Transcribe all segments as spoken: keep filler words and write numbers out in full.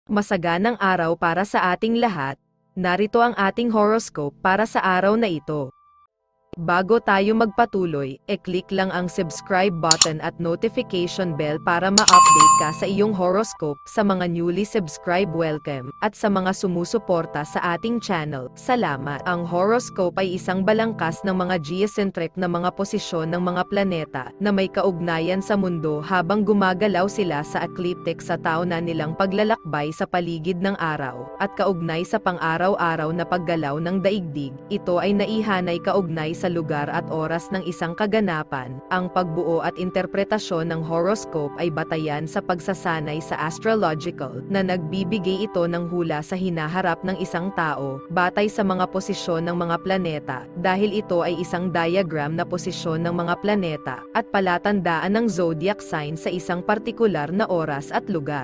Masaganang araw para sa ating lahat. Narito ang ating horoscope para sa araw na ito. Bago tayo magpatuloy, e-click lang ang subscribe button at notification bell para ma-update ka sa iyong horoscope. Sa mga newly subscribe, welcome, at sa mga sumusuporta sa ating channel, salamat. Ang horoscope ay isang balangkas ng mga geocentric na mga posisyon ng mga planeta na may kaugnayan sa mundo habang gumagalaw sila sa ecliptic sa taonan nilang paglalakbay sa paligid ng araw, at kaugnay sa pang-araw-araw na paggalaw ng daigdig. Ito ay naihanay kaugnay sa lugar at oras ng isang kaganapan. Ang pagbuo at interpretasyon ng horoscope ay batayan sa pagsasanay sa astrological, na nagbibigay ito ng hula sa hinaharap ng isang tao, batay sa mga posisyon ng mga planeta, dahil ito ay isang diagram na posisyon ng mga planeta, at palatandaan ng zodiac sign sa isang partikular na oras at lugar.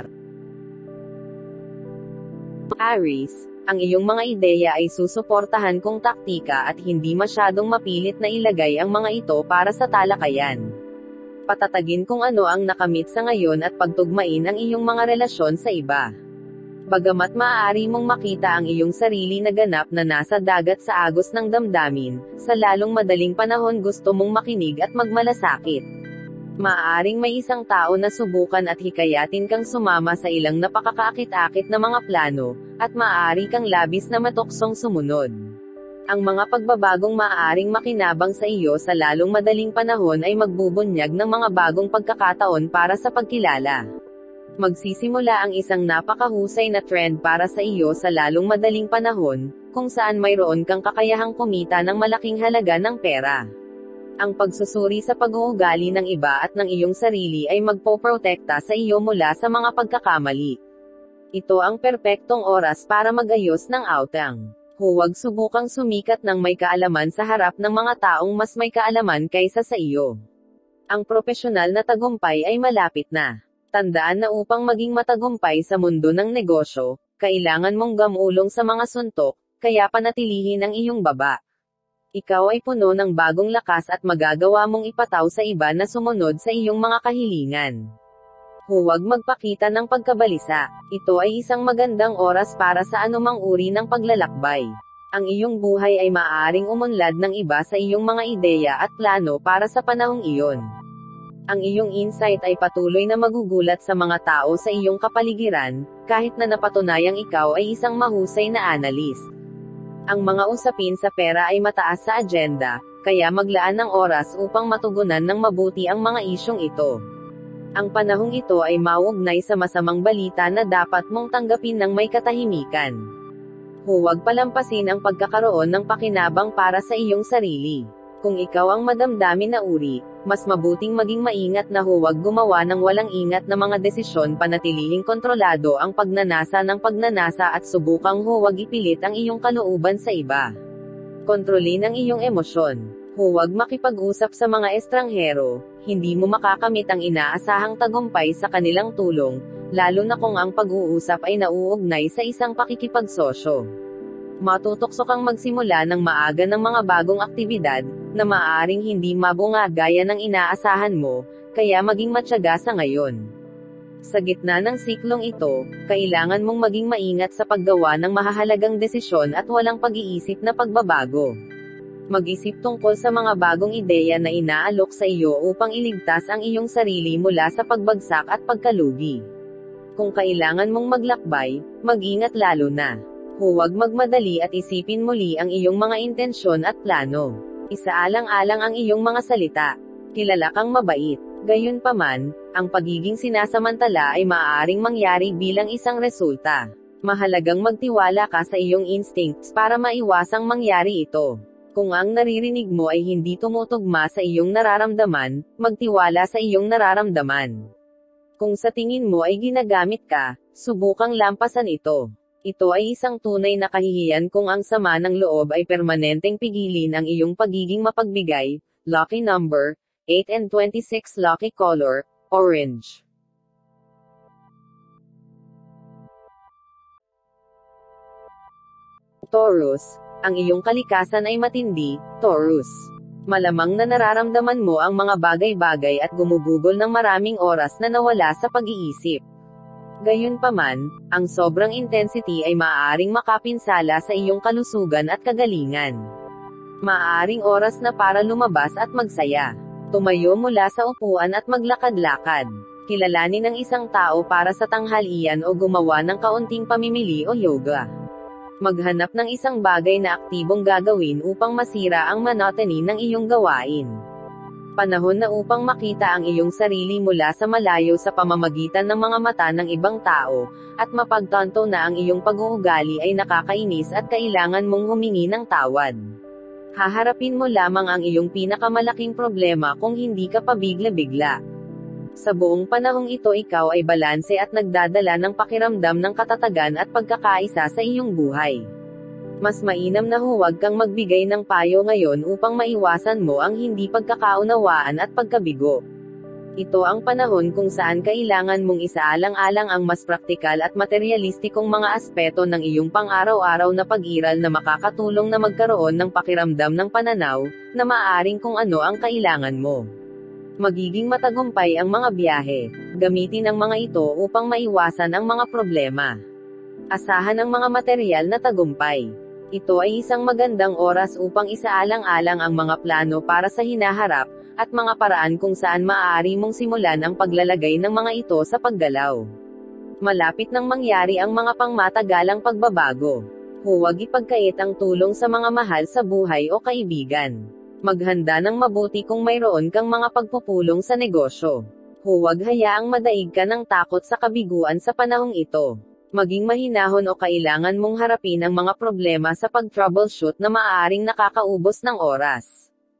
Aries, ang iyong mga ideya ay susuportahan kong taktika at hindi masyadong mapilit na ilagay ang mga ito para sa talakayan. Patatagin kung ano ang nakamit sa ngayon at pagtugmain ang iyong mga relasyon sa iba. Bagamat maaari mong makita ang iyong sarili na ganap na nasa dagat sa agos ng damdamin, sa lalong madaling panahon gusto mong makinig at magmalasakit. Maaaring may isang tao na subukan at hikayatin kang sumama sa ilang napakakaakit-akit na mga plano, at maaari kang labis na matuksong sumunod. Ang mga pagbabagong maaaring makinabang sa iyo sa lalong madaling panahon ay magbubunyag ng mga bagong pagkakataon para sa pagkilala. Magsisimula ang isang napakahusay na trend para sa iyo sa lalong madaling panahon, kung saan mayroon kang kakayahang kumita ng malaking halaga ng pera. Ang pagsusuri sa pag-uugali ng iba at ng iyong sarili ay magpoprotekta sa iyo mula sa mga pagkakamali. Ito ang perpektong oras para mag-ayos ng outang. Huwag subukang sumikat ng may kaalaman sa harap ng mga taong mas may kaalaman kaysa sa iyo. Ang propesyonal na tagumpay ay malapit na. Tandaan na upang maging matagumpay sa mundo ng negosyo, kailangan mong gamulong sa mga suntok, kaya panatilihin ang iyong baba. Ikaw ay puno ng bagong lakas at magagawa mong ipataw sa iba na sumunod sa iyong mga kahilingan. Huwag magpakita ng pagkabalisa. Ito ay isang magandang oras para sa anumang uri ng paglalakbay. Ang iyong buhay ay maaaring umunlad ng iba sa iyong mga ideya at plano para sa panahong iyon. Ang iyong insight ay patuloy na magugulat sa mga tao sa iyong kapaligiran, kahit na napatunayang ikaw ay isang mahusay na analyst. Ang mga usapin sa pera ay mataas sa agenda, kaya maglaan ng oras upang matugunan ng mabuti ang mga isyong ito. Ang panahong ito ay mauugnay sa masamang balita na dapat mong tanggapin ng may katahimikan. Huwag palampasin ang pagkakaroon ng pakinabang para sa iyong sarili. Kung ikaw ang madamdamin na uri, mas mabuting maging maingat na huwag gumawa ng walang ingat na mga desisyon. Panatilihing kontrolado ang pagnanasa ng pagnanasa at subukang huwag ipilit ang iyong kalooban sa iba. Kontrolin ang iyong emosyon. Huwag makipag-usap sa mga estranghero, hindi mo makakamit ang inaasahang tagumpay sa kanilang tulong, lalo na kung ang pag-uusap ay nauugnay sa isang pakikipagsosyo. Matutokso kang magsimula ng maaga ng mga bagong aktibidad, na maaaring hindi mabunga gaya ng inaasahan mo, kaya maging matyaga sa ngayon. Sa gitna ng siklong ito, kailangan mong maging maingat sa paggawa ng mahahalagang desisyon at walang pag-iisip na pagbabago. Mag-isip tungkol sa mga bagong ideya na inaalok sa iyo upang iligtas ang iyong sarili mula sa pagbagsak at pagkalugi. Kung kailangan mong maglakbay, mag-ingat lalo na. Huwag magmadali at isipin muli ang iyong mga intensyon at plano. Isaalang-alang ang iyong mga salita. Kilala kang mabait. Gayunpaman, ang pagiging sinasamantala ay maaaring mangyari bilang isang resulta. Mahalagang magtiwala ka sa iyong instincts para maiwasang mangyari ito. Kung ang naririnig mo ay hindi tumutugma sa iyong nararamdaman, magtiwala sa iyong nararamdaman. Kung sa tingin mo ay ginagamit ka, subukang lampasan ito. Ito ay isang tunay na kahihiyan kung ang sama ng loob ay permanenteng pigilin ang iyong pagiging mapagbigay. Lucky number, eight and twenty-six. Lucky color, orange. Taurus, ang iyong kalikasan ay matindi, Taurus. Malamang na nararamdaman mo ang mga bagay-bagay at gumugugol ng maraming oras na nawala sa pag-iisip. Gayunpaman, ang sobrang intensity ay maaaring makapinsala sa iyong kalusugan at kagalingan. Maaaring oras na para lumabas at magsaya. Tumayo mula sa upuan at maglakad-lakad. Kilalanin ang isang tao para sa tanghalian o gumawa ng kaunting pamimili o yoga. Maghanap ng isang bagay na aktibong gagawin upang masira ang monotony ng iyong gawain. Panahon na upang makita ang iyong sarili mula sa malayo sa pamamagitan ng mga mata ng ibang tao, at mapagtanto na ang iyong pag-uugali ay nakakainis at kailangan mong humingi ng tawad. Haharapin mo lamang ang iyong pinakamalaking problema kung hindi ka pabigla-bigla. Sa buong panahong ito ikaw ay balanse at nagdadala ng pakiramdam ng katatagan at pagkakaisa sa iyong buhay. Mas mainam na huwag kang magbigay ng payo ngayon upang maiwasan mo ang hindi pagkakaunawaan at pagkabigo. Ito ang panahon kung saan kailangan mong isaalang-alang ang mas praktikal at materialistikong mga aspeto ng iyong pang-araw-araw na pag-iral na makakatulong na magkaroon ng pakiramdam ng pananaw, na maaaring kung ano ang kailangan mo. Magiging matagumpay ang mga biyahe. Gamitin ang mga ito upang maiwasan ang mga problema. Asahan ang mga material na tagumpay. Ito ay isang magandang oras upang isaalang-alang ang mga plano para sa hinaharap, at mga paraan kung saan maaari mong simulan ang paglalagay ng mga ito sa paggalaw. Malapit nang mangyari ang mga pangmatagalang pagbabago. Huwag ipagkait ang tulong sa mga mahal sa buhay o kaibigan. Maghanda ng mabuti kung mayroon kang mga pagpupulong sa negosyo. Huwag hayaang madaig ka ng takot sa kabiguan sa panahong ito. Maging mahinahon o kailangan mong harapin ang mga problema sa pag-troubleshoot na maaaring nakakaubos ng oras.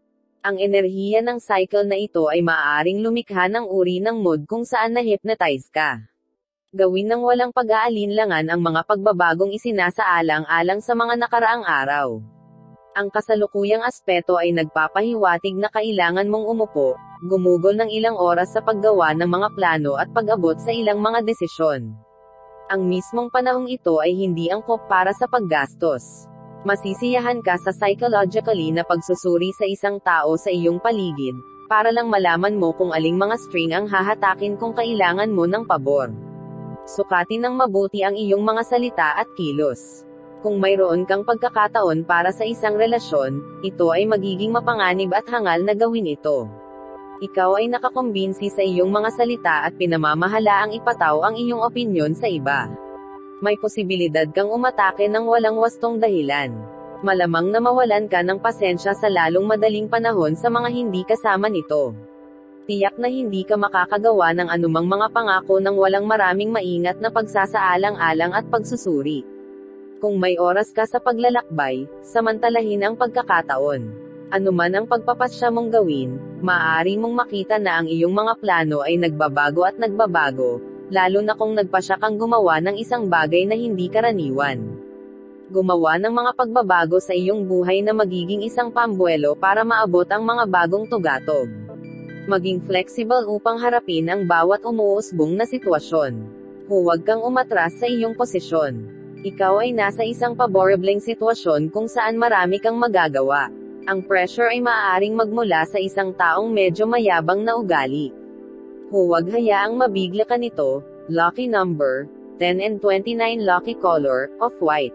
Ang enerhiya ng cycle na ito ay maaaring lumikha ng uri ng mood kung saan na-hypnotize ka. Gawin ng walang pag-aalinlangan ang mga pagbabagong isinasaalang-alang sa mga nakaraang araw. Ang kasalukuyang aspeto ay nagpapahiwatig na kailangan mong umupo, gumugol ng ilang oras sa paggawa ng mga plano at pag-abot sa ilang mga desisyon. Ang mismong panahong ito ay hindi angkop para sa paggastos. Masisiyahan ka sa psychologically na pagsusuri sa isang tao sa iyong paligid, para lang malaman mo kung aling mga string ang hahatakin kung kailangan mo ng pabor. Sukatin ng mabuti ang iyong mga salita at kilos. Kung mayroon kang pagkakataon para sa isang relasyon, ito ay magiging mapanganib at hangal na gawin ito. Ikaw ay nakakumbinsi sa iyong mga salita at pinamamahalaang ipataw ang iyong opinyon sa iba. May posibilidad kang umatake ng walang wastong dahilan. Malamang na mawalan ka ng pasensya sa lalong madaling panahon sa mga hindi kasama nito. Tiyak na hindi ka makakagawa ng anumang mga pangako ng walang maraming maingat na pagsasaalang-alang at pagsusuri. Kung may oras ka sa paglalakbay, samantalahin ang pagkakataon. Anuman ang pagpapasya mong gawin, maaari mong makita na ang iyong mga plano ay nagbabago at nagbabago, lalo na kung nagpasya kang gumawa ng isang bagay na hindi karaniwan. Gumawa ng mga pagbabago sa iyong buhay na magiging isang pambuelo para maabot ang mga bagong tugatog. Maging flexible upang harapin ang bawat umuusbong na sitwasyon. Huwag kang umatras sa iyong posisyon. Ikaw ay nasa isang paboribleng sitwasyon kung saan marami kang magagawa. Ang pressure ay maaaring magmula sa isang taong medyo mayabang na ugali. Huwag hayaang mabigla ka nito. Lucky number, ten and twenty-nine. Lucky color, off-white.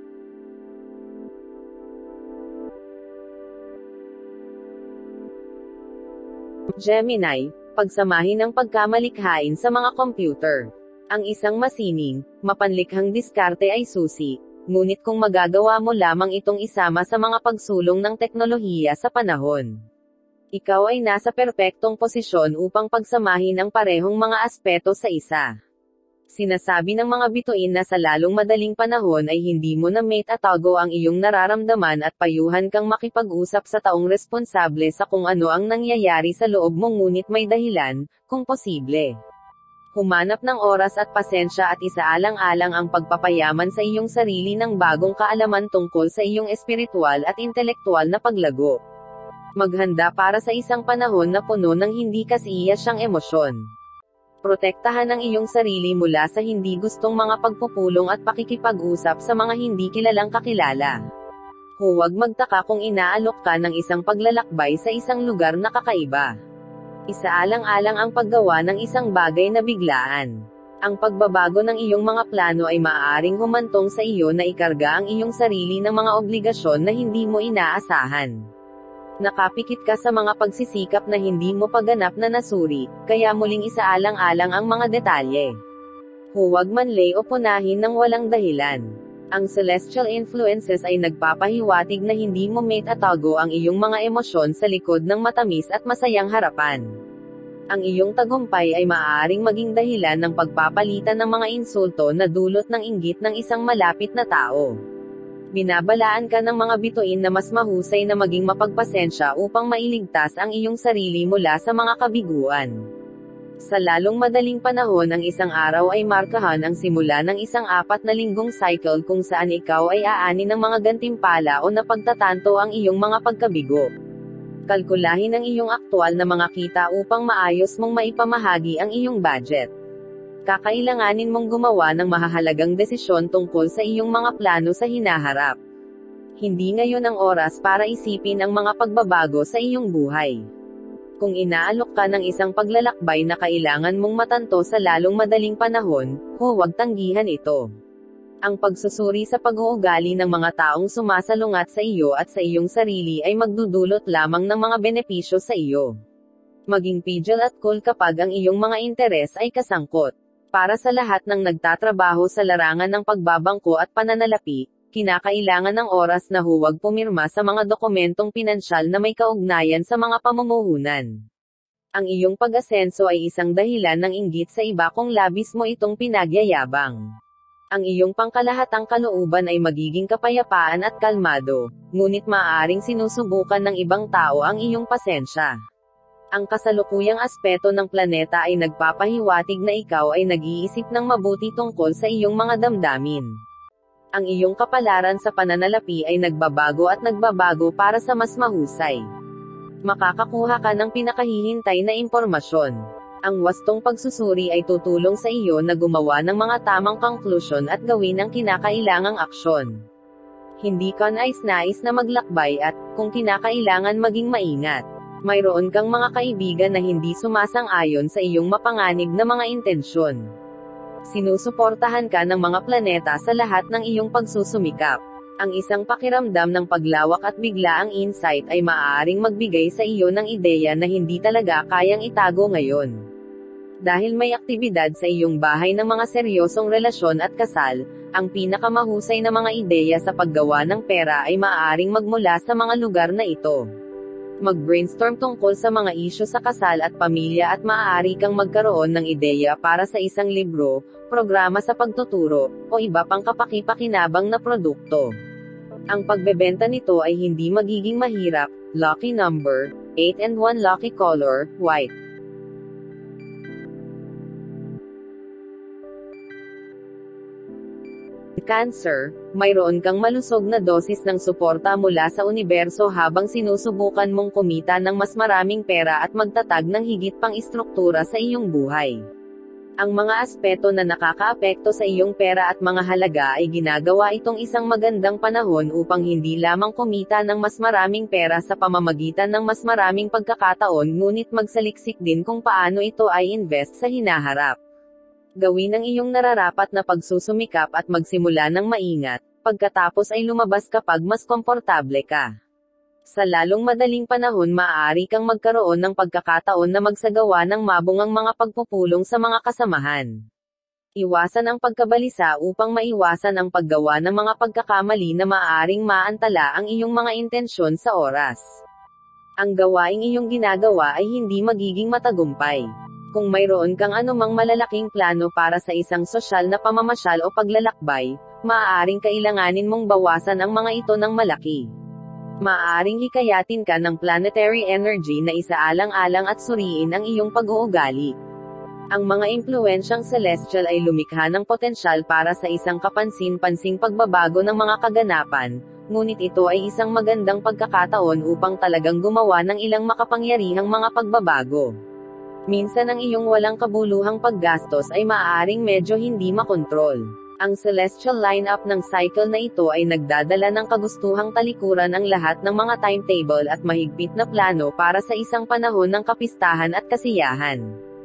Gemini, pagsamahin ang pagkamalikhain sa mga computer. Ang isang masining, mapanlikhang diskarte ay susi. Ngunit kung magagawa mo lamang itong isama sa mga pagsulong ng teknolohiya sa panahon, ikaw ay nasa perpektong posisyon upang pagsamahin ang parehong mga aspeto sa isa. Sinasabi ng mga bituin na sa lalong madaling panahon ay hindi mo na mate atago ang iyong nararamdaman at payuhan kang makipag-usap sa taong responsable sa kung ano ang nangyayari sa loob mo, ngunit may dahilan, kung posible. Humanap ng oras at pasensya at isaalang-alang ang pagpapayaman sa iyong sarili ng bagong kaalaman tungkol sa iyong espiritual at intelektual na paglago. Maghanda para sa isang panahon na puno ng hindi kasiyasyang emosyon. Protektahan ang iyong sarili mula sa hindi gustong mga pagpupulong at pakikipag-usap sa mga hindi kilalang kakilala. Huwag magtaka kung inaalok ka ng isang paglalakbay sa isang lugar na kakaiba. Isaalang-alang ang paggawa ng isang bagay na biglaan. Ang pagbabago ng iyong mga plano ay maaaring humantong sa iyo na ikarga ang iyong sarili ng mga obligasyon na hindi mo inaasahan. Nakapikit ka sa mga pagsisikap na hindi mo paganap na nasuri, kaya muling isaalang-alang ang mga detalye. Huwag manlay o punahin ng walang dahilan. Ang celestial influences ay nagpapahiwatig na hindi mo may tatago ang iyong mga emosyon sa likod ng matamis at masayang harapan. Ang iyong tagumpay ay maaaring maging dahilan ng pagpapalitan ng mga insulto na dulot ng inggit ng isang malapit na tao. Binabalaan ka ng mga bituin na mas mahusay na maging mapagpasensya upang mailigtas ang iyong sarili mula sa mga kabiguan. Sa lalong madaling panahon, ang isang araw ay markahan ang simula ng isang apat na linggong cycle kung saan ikaw ay aani ng mga gantimpala o napagtatanto ang iyong mga pagkabigo. Kalkulahin ang iyong aktwal na mga kita upang maayos mong maipamahagi ang iyong budget. Kakailanganin mong gumawa ng mahahalagang desisyon tungkol sa iyong mga plano sa hinaharap. Hindi ngayon ang oras para isipin ang mga pagbabago sa iyong buhay. Kung inaalok ka ng isang paglalakbay na kailangan mong matanto sa lalong madaling panahon, huwag tanggihan ito. Ang pagsusuri sa pag-uugali ng mga taong sumasalungat sa iyo at sa iyong sarili ay magdudulot lamang ng mga benepisyo sa iyo. Maging pidgel at cool kapag ang iyong mga interes ay kasangkot. Para sa lahat ng nagtatrabaho sa larangan ng pagbabangko at pananalapi, kinakailangan ng oras na huwag pumirma sa mga dokumentong pinansyal na may kaugnayan sa mga pamumuhunan. Ang iyong pag-asenso ay isang dahilan ng inggit sa iba kung labis mo itong pinagyayabang. Ang iyong pangkalahatang kalooban ay magiging kapayapaan at kalmado, ngunit maaaring sinusubukan ng ibang tao ang iyong pasensya. Ang kasalukuyang aspeto ng planeta ay nagpapahiwatig na ikaw ay nag-iisip ng mabuti tungkol sa iyong mga damdamin. Ang iyong kapalaran sa pananalapi ay nagbabago at nagbabago para sa mas mahusay. Makakakuha ka ng pinakahihintay na impormasyon. Ang wastong pagsusuri ay tutulong sa iyo na gumawa ng mga tamang konklusyon at gawin ang kinakailangang aksyon. Hindi ka nais-nais na maglakbay at, kung kinakailangan, maging maingat. Mayroon kang mga kaibigan na hindi sumasang-ayon sa iyong mapanganib na mga intensyon. Sinusuportahan ka ng mga planeta sa lahat ng iyong pagsusumikap. Ang isang pakiramdam ng paglawak at biglaang insight ay maaaring magbigay sa iyo ng ideya na hindi talaga kayang itago ngayon. Dahil may aktibidad sa iyong bahay ng mga seryosong relasyon at kasal, ang pinakamahusay na mga ideya sa paggawa ng pera ay maaaring magmula sa mga lugar na ito. Mag-brainstorm tungkol sa mga isyu sa kasal at pamilya at maaari kang magkaroon ng ideya para sa isang libro, programa sa pagtuturo, o iba pang kapaki-pakinabang na produkto. Ang pagbebenta nito ay hindi magiging mahirap. Lucky number, eight and one. Lucky color, white. Cancer, mayroon kang malusog na dosis ng suporta mula sa universo habang sinusubukan mong kumita ng mas maraming pera at magtatag ng higit pang istruktura sa iyong buhay. Ang mga aspeto na nakakaapekto sa iyong pera at mga halaga ay ginagawa itong isang magandang panahon upang hindi lamang kumita ng mas maraming pera sa pamamagitan ng mas maraming pagkakataon, ngunit magsaliksik din kung paano ito ay invest sa hinaharap. Gawin ang iyong nararapat na pagsusumikap at magsimula ng maingat, pagkatapos ay lumabas kapag mas komportable ka. Sa lalong madaling panahon, maaari kang magkaroon ng pagkakataon na magsagawa ng mabungang mga pagpupulong sa mga kasamahan. Iwasan ang pagkabalisa upang maiwasan ang paggawa ng mga pagkakamali na maaaring maantala ang iyong mga intensyon sa oras. Ang gawaing iyong ginagawa ay hindi magiging matagumpay. Kung mayroon kang anumang malalaking plano para sa isang sosyal na pamamasyal o paglalakbay, maaaring kailanganin mong bawasan ang mga ito ng malaki. Maaaring hikayatin ka ng planetary energy na isaalang-alang at suriin ang iyong pag-uugali. Ang mga impluensyang celestial ay lumikha ng potensyal para sa isang kapansin-pansing pagbabago ng mga kaganapan, ngunit ito ay isang magandang pagkakataon upang talagang gumawa ng ilang makapangyarihang mga pagbabago. Minsan ang iyong walang kabuluhang paggastos ay maaaring medyo hindi makontrol. Ang celestial lineup ng cycle na ito ay nagdadala ng kagustuhang talikuran ang lahat ng mga timetable at mahigpit na plano para sa isang panahon ng kapistahan at kasiyahan.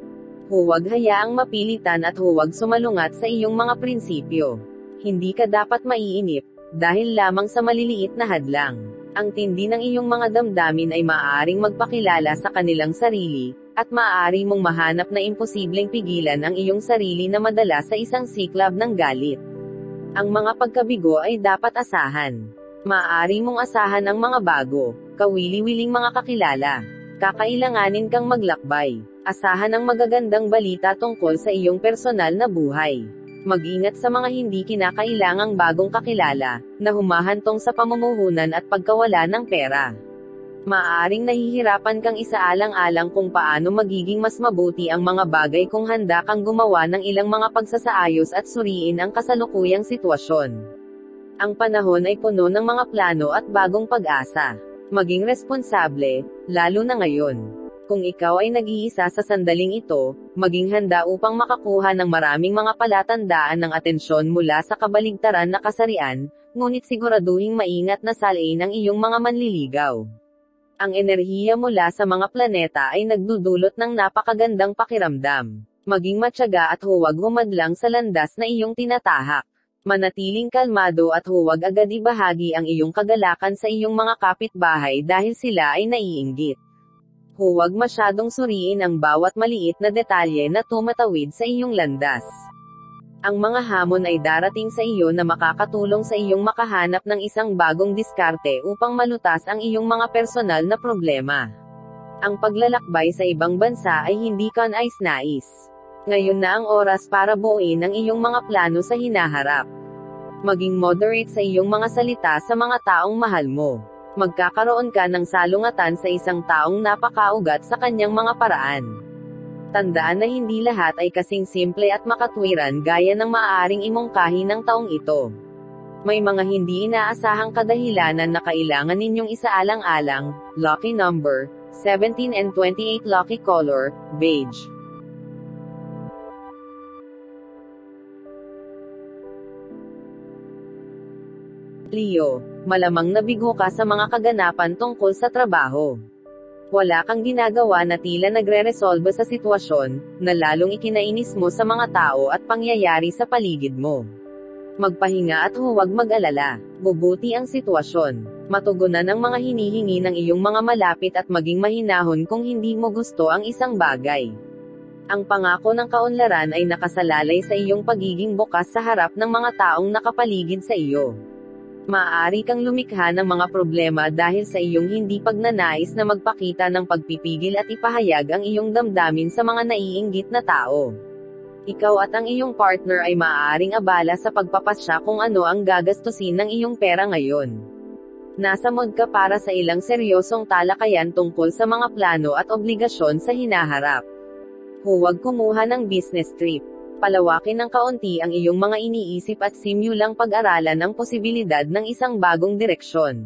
Huwag hayaang mapilitan at huwag sumalungat sa iyong mga prinsipyo. Hindi ka dapat maiinip, dahil lamang sa maliliit na hadlang. Ang tindi ng iyong mga damdamin ay maaaring magpakilala sa kanilang sarili, at maaari mong mahanap na imposibleng pigilan ang iyong sarili na madala sa isang siklab ng galit. Ang mga pagkabigo ay dapat asahan. Maaari mong asahan ang mga bago, kawili-wiling mga kakilala. Kakailanganin kang maglakbay. Asahan ang magagandang balita tungkol sa iyong personal na buhay. Mag-ingat sa mga hindi kinakailangang bagong kakilala, na humahantong sa pamumuhunan at pagkawala ng pera. Maaaring nahihirapan kang isaalang-alang kung paano magiging mas mabuti ang mga bagay kung handa kang gumawa ng ilang mga pagsasaayos at suriin ang kasalukuyang sitwasyon. Ang panahon ay puno ng mga plano at bagong pag-asa. Maging responsable, lalo na ngayon. Kung ikaw ay nag-iisa sa sandaling ito, maging handa upang makakuha ng maraming mga palatandaan ng atensyon mula sa kabaligtaran na kasarian, ngunit siguraduhing maingat na salain ang iyong mga manliligaw. Ang enerhiya mula sa mga planeta ay nagdudulot ng napakagandang pakiramdam. Maging matyaga at huwag humadlang sa landas na iyong tinatahak. Manatiling kalmado at huwag agad ibahagi ang iyong kagalakan sa iyong mga kapitbahay dahil sila ay naiinggit. Huwag masyadong suriin ang bawat maliit na detalye na tumatawid sa iyong landas. Ang mga hamon ay darating sa iyo na makakatulong sa iyong makahanap ng isang bagong diskarte upang malutas ang iyong mga personal na problema. Ang paglalakbay sa ibang bansa ay hindi ka nais-nais. Ngayon na ang oras para buuin ang iyong mga plano sa hinaharap. Maging moderate sa iyong mga salita sa mga taong mahal mo. Magkakaroon ka ng salungatan sa isang taong napakaugat sa kanyang mga paraan. Tandaan na hindi lahat ay kasing simple at makatwiran gaya ng maaaring imungkahi ng taong ito. May mga hindi inaasahang kadahilanan na kailangan ninyong isaalang-alang. Lucky number, seventeen and twenty-eight. Lucky color, beige. Leo, malamang nabigo ka sa mga kaganapan tungkol sa trabaho. Wala kang ginagawa na tila nagre-resolve sa sitwasyon, na lalong ikinainis mo sa mga tao at pangyayari sa paligid mo. Magpahinga at huwag mag-alala. Bubuti ang sitwasyon. Matugunan ang mga hinihingi ng iyong mga malapit at maging mahinahon kung hindi mo gusto ang isang bagay. Ang pangako ng kaunlaran ay nakasalalay sa iyong pagiging bukas sa harap ng mga taong nakapaligid sa iyo. Maaari kang lumikha ng mga problema dahil sa iyong hindi pagnanais na magpakita ng pagpipigil at ipahayag ang iyong damdamin sa mga naiinggit na tao. Ikaw at ang iyong partner ay maaaring abala sa pagpapasya kung ano ang gagastusin ng iyong pera ngayon. Nasa mood ka para sa ilang seryosong talakayan tungkol sa mga plano at obligasyon sa hinaharap. Huwag kumuha ng business trip. Palawakin ng kaunti ang iyong mga iniisip at simulang pag-aralan ang posibilidad ng isang bagong direksyon.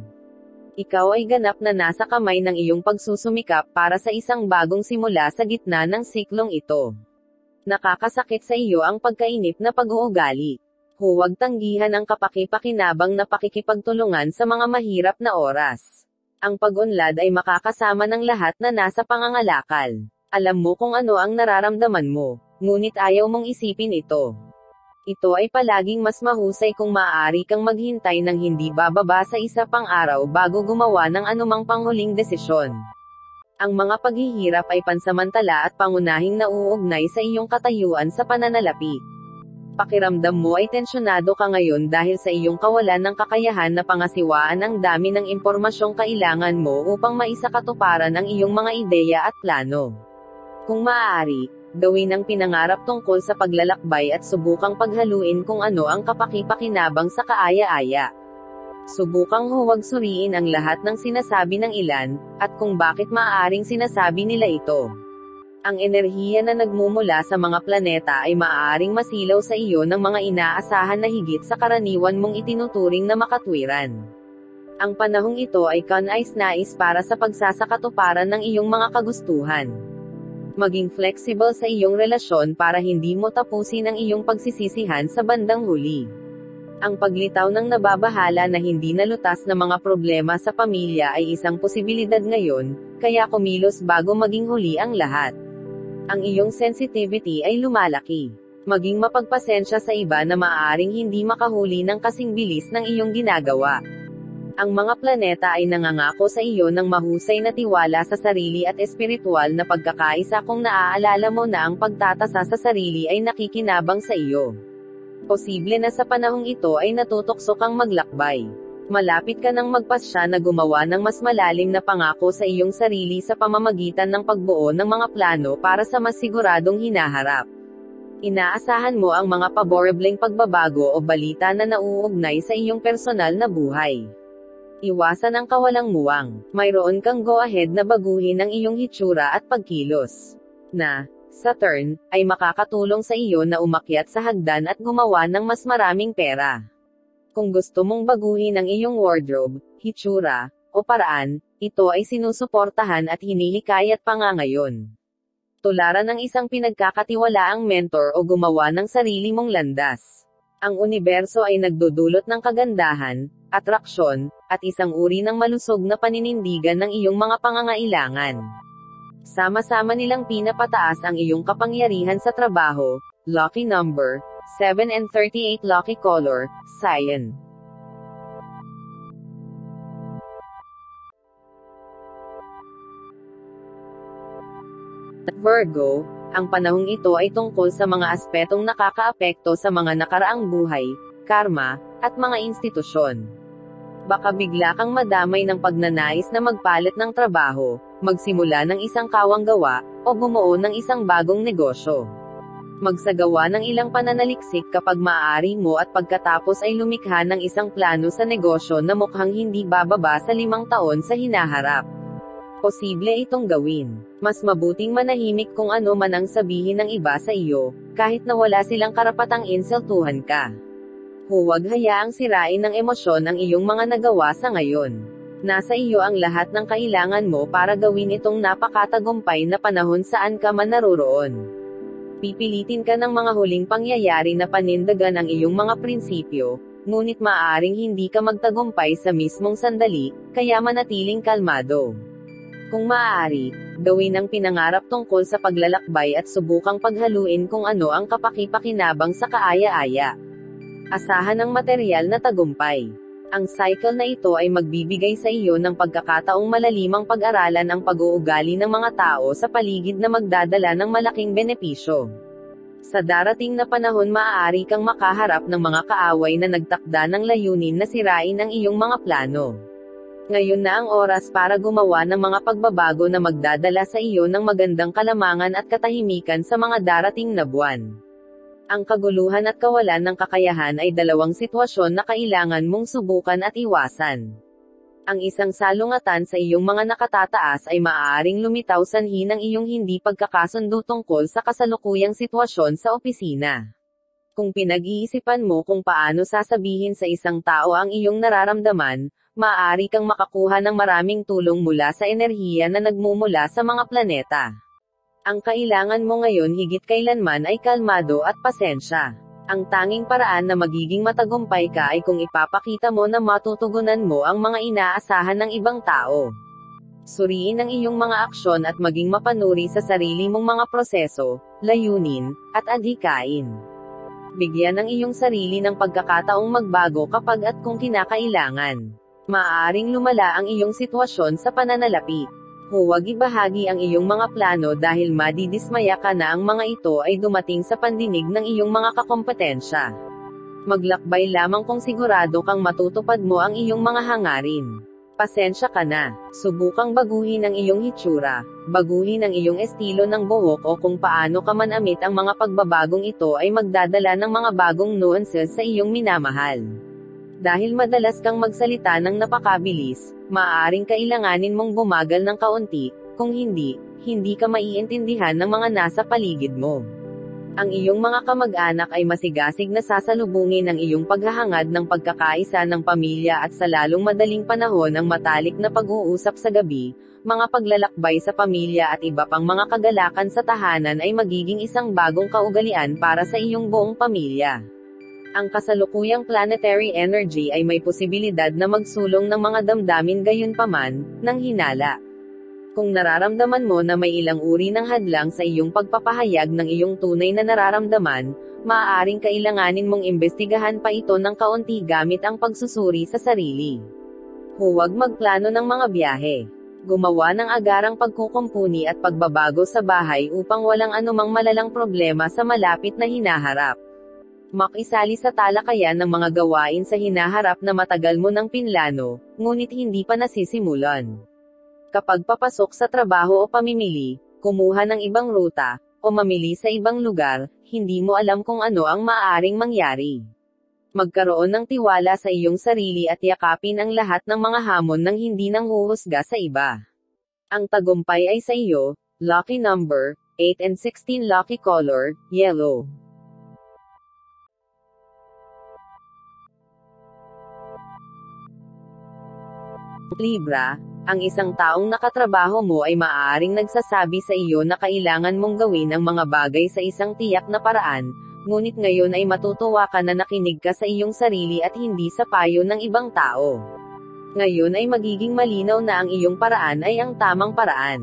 Ikaw ay ganap na nasa kamay ng iyong pagsusumikap para sa isang bagong simula sa gitna ng siklong ito. Nakakasakit sa iyo ang pagkainip na pag-uugali. Huwag tanggihan ang kapaki-pakinabang na pakikipagtulungan sa mga mahirap na oras. Ang pag-unlad ay makakasama ng lahat na nasa pangangalakal. Alam mo kung ano ang nararamdaman mo, ngunit ayaw mong isipin ito. Ito ay palaging mas mahusay kung maaari kang maghintay ng hindi bababa sa isa pang araw bago gumawa ng anumang panghuling desisyon. Ang mga paghihirap ay pansamantala at pangunahing nauugnay sa iyong katayuan sa pananalapi. Pakiramdam mo ay tensyonado ka ngayon dahil sa iyong kawalan ng kakayahan na pangasiwaan ang dami ng impormasyong kailangan mo upang maisakatuparan ang iyong mga ideya at plano. Kung maaari, gawin ang pinangarap tungkol sa paglalakbay at subukang paghaluin kung ano ang kapaki-pakinabang sa kaaya-aya. Subukang huwag suriin ang lahat ng sinasabi ng ilan, at kung bakit maaaring sinasabi nila ito. Ang enerhiya na nagmumula sa mga planeta ay maaaring masilaw sa iyo ng mga inaasahan na higit sa karaniwan mong itinuturing na makatwiran. Ang panahong ito ay kanais-nais para sa pagsasakatuparan ng iyong mga kagustuhan. Maging flexible sa iyong relasyon para hindi mo tapusin ang iyong pagsisisihan sa bandang huli. Ang paglitaw ng nababahala na hindi nalutas na mga problema sa pamilya ay isang posibilidad ngayon, kaya kumilos bago maging huli ang lahat. Ang iyong sensitivity ay lumalaki. Maging mapagpasensya sa iba na maaaring hindi makahuli ng kasing bilis ng iyong ginagawa. Ang mga planeta ay nangangako sa iyo ng mahusay na tiwala sa sarili at espiritual na pagkakaisa kung naaalala mo na ang pagtatasa sa sarili ay nakikinabang sa iyo. Posible na sa panahong ito ay natutokso kang maglakbay. Malapit ka nang magpasya na gumawa ng mas malalim na pangako sa iyong sarili sa pamamagitan ng pagbuo ng mga plano para sa mas siguradong hinaharap. Inaasahan mo ang mga paborableng pagbabago o balita na nauugnay sa iyong personal na buhay. Iwasan ang kawalang muwang. Mayroon kang go-ahead na baguhin ang iyong hitsura at pagkilos. Na, sa turn, ay makakatulong sa iyo na umakyat sa hagdan at gumawa ng mas maraming pera. Kung gusto mong baguhin ang iyong wardrobe, hitsura, o paraan, ito ay sinusuportahan at hinihikayat pa nga ngayon. Tularan ng isang pinagkakatiwalaang mentor o gumawa ng sarili mong landas. Ang universo ay nagdudulot ng kagandahan, atraksyon, at isang uri ng malusog na paninindigan ng iyong mga pangangailangan. Sama-sama nilang pinapataas ang iyong kapangyarihan sa trabaho. Lucky number, seven and thirty-eight. Lucky color, cyan. Virgo, ang panahong ito ay tungkol sa mga aspetong nakakaapekto sa mga nakaraang buhay, karma, at mga institusyon. Baka bigla kang madamay ng pagnanais na magpalit ng trabaho, magsimula ng isang kawang gawa, o bumuo ng isang bagong negosyo. Magsagawa ng ilang pananaliksik kapag maaari mo at pagkatapos ay lumikha ng isang plano sa negosyo na mukhang hindi bababa sa limang taon sa hinaharap. Posible itong gawin. Mas mabuting manahimik kung ano man ang sabihin ng iba sa iyo, kahit na wala silang karapatang insultuhan ka. Huwag hayaang sirain ng emosyon ang iyong mga nagawa sa ngayon. Nasa iyo ang lahat ng kailangan mo para gawin itong napakatagumpay na panahon saan ka man naroroon. Pipilitin ka ng mga huling pangyayari na panindagan ang iyong mga prinsipyo, ngunit maaaring hindi ka magtagumpay sa mismong sandali, kaya manatiling kalmado. Kung maaari, gawin ang pinangarap tungkol sa paglalakbay at subukang paghaluin kung ano ang kapakipakinabang sa kaaya-aya. Asahan ang materyal na tagumpay. Ang cycle na ito ay magbibigay sa iyo ng pagkakataong malalimang pag-aralan ang pag-uugali ng mga tao sa paligid na magdadala ng malaking benepisyo. Sa darating na panahon maaari kang makaharap ng mga kaaway na nagtakda ng layunin na sirain ang iyong mga plano. Ngayon na ang oras para gumawa ng mga pagbabago na magdadala sa iyo ng magandang kalamangan at katahimikan sa mga darating na buwan. Ang kaguluhan at kawalan ng kakayahan ay dalawang sitwasyon na kailangan mong subukan at iwasan. Ang isang salungatan sa iyong mga nakatataas ay maaaring lumitaw sanhi ng iyong hindi pagkakasundo tungkol sa kasalukuyang sitwasyon sa opisina. Kung pinag-iisipan mo kung paano sasabihin sa isang tao ang iyong nararamdaman, maaari kang makakuha ng maraming tulong mula sa enerhiya na nagmumula sa mga planeta. Ang kailangan mo ngayon higit kailanman ay kalmado at pasensya. Ang tanging paraan na magiging matagumpay ka ay kung ipapakita mo na matutugunan mo ang mga inaasahan ng ibang tao. Suriin ang iyong mga aksyon at maging mapanuri sa sarili mong mga proseso, layunin, at adhikain. Bigyan ang iyong sarili ng pagkakataong magbago kapag at kung kinakailangan. Maaaring lumala ang iyong sitwasyon sa pananalapi. Huwag ibahagi ang iyong mga plano dahil madidismaya ka na ang mga ito ay dumating sa pandinig ng iyong mga kakompetensya. Maglakbay lamang kung sigurado kang matutupad mo ang iyong mga hangarin. Pasensya ka na. Subukang baguhin ang iyong hitsura, baguhin ang iyong estilo ng buhok o kung paano ka manamit ang mga pagbabagong ito ay magdadala ng mga bagong nuances sa iyong minamahal. Dahil madalas kang magsalita ng napakabilis, maaaring kailanganin mong bumagal ng kaunti, kung hindi, hindi ka maiintindihan ng mga nasa paligid mo. Ang iyong mga kamag-anak ay masigasig na sasalubungin ang iyong paghahangad ng pagkakaisa ng pamilya at sa lalong madaling panahon ang matalik na pag-uusap sa gabi, mga paglalakbay sa pamilya at iba pang mga kagalakan sa tahanan ay magiging isang bagong kaugalian para sa iyong buong pamilya. Ang kasalukuyang planetary energy ay may posibilidad na magsulong ng mga damdamin gayunpaman, ng hinala. Kung nararamdaman mo na may ilang uri ng hadlang sa iyong pagpapahayag ng iyong tunay na nararamdaman, maaaring kailanganin mong imbestigahan pa ito ng kaunti gamit ang pagsusuri sa sarili. Huwag magplano ng mga biyahe. Gumawa ng agarang pagkukumpuni at pagbabago sa bahay upang walang anumang malalang problema sa malapit na hinaharap. Makisali sa talakayan ng mga gawain sa hinaharap na matagal mo nang pinlano, ngunit hindi pa nasisimulan. Kapag papasok sa trabaho o pamimili, kumuha ng ibang ruta, o mamili sa ibang lugar, hindi mo alam kung ano ang maaaring mangyari. Magkaroon ng tiwala sa iyong sarili at yakapin ang lahat ng mga hamon nang hindi nanghuhusga sa iba. Ang tagumpay ay sa iyo. Lucky number, eight and sixteen. Lucky color, yellow. Libra, ang isang taong nakatrabaho mo ay maaaring nagsasabi sa iyo na kailangan mong gawin ang mga bagay sa isang tiyak na paraan, ngunit ngayon ay matutuwa ka na nakinig ka sa iyong sarili at hindi sa payo ng ibang tao. Ngayon ay magiging malinaw na ang iyong paraan ay ang tamang paraan.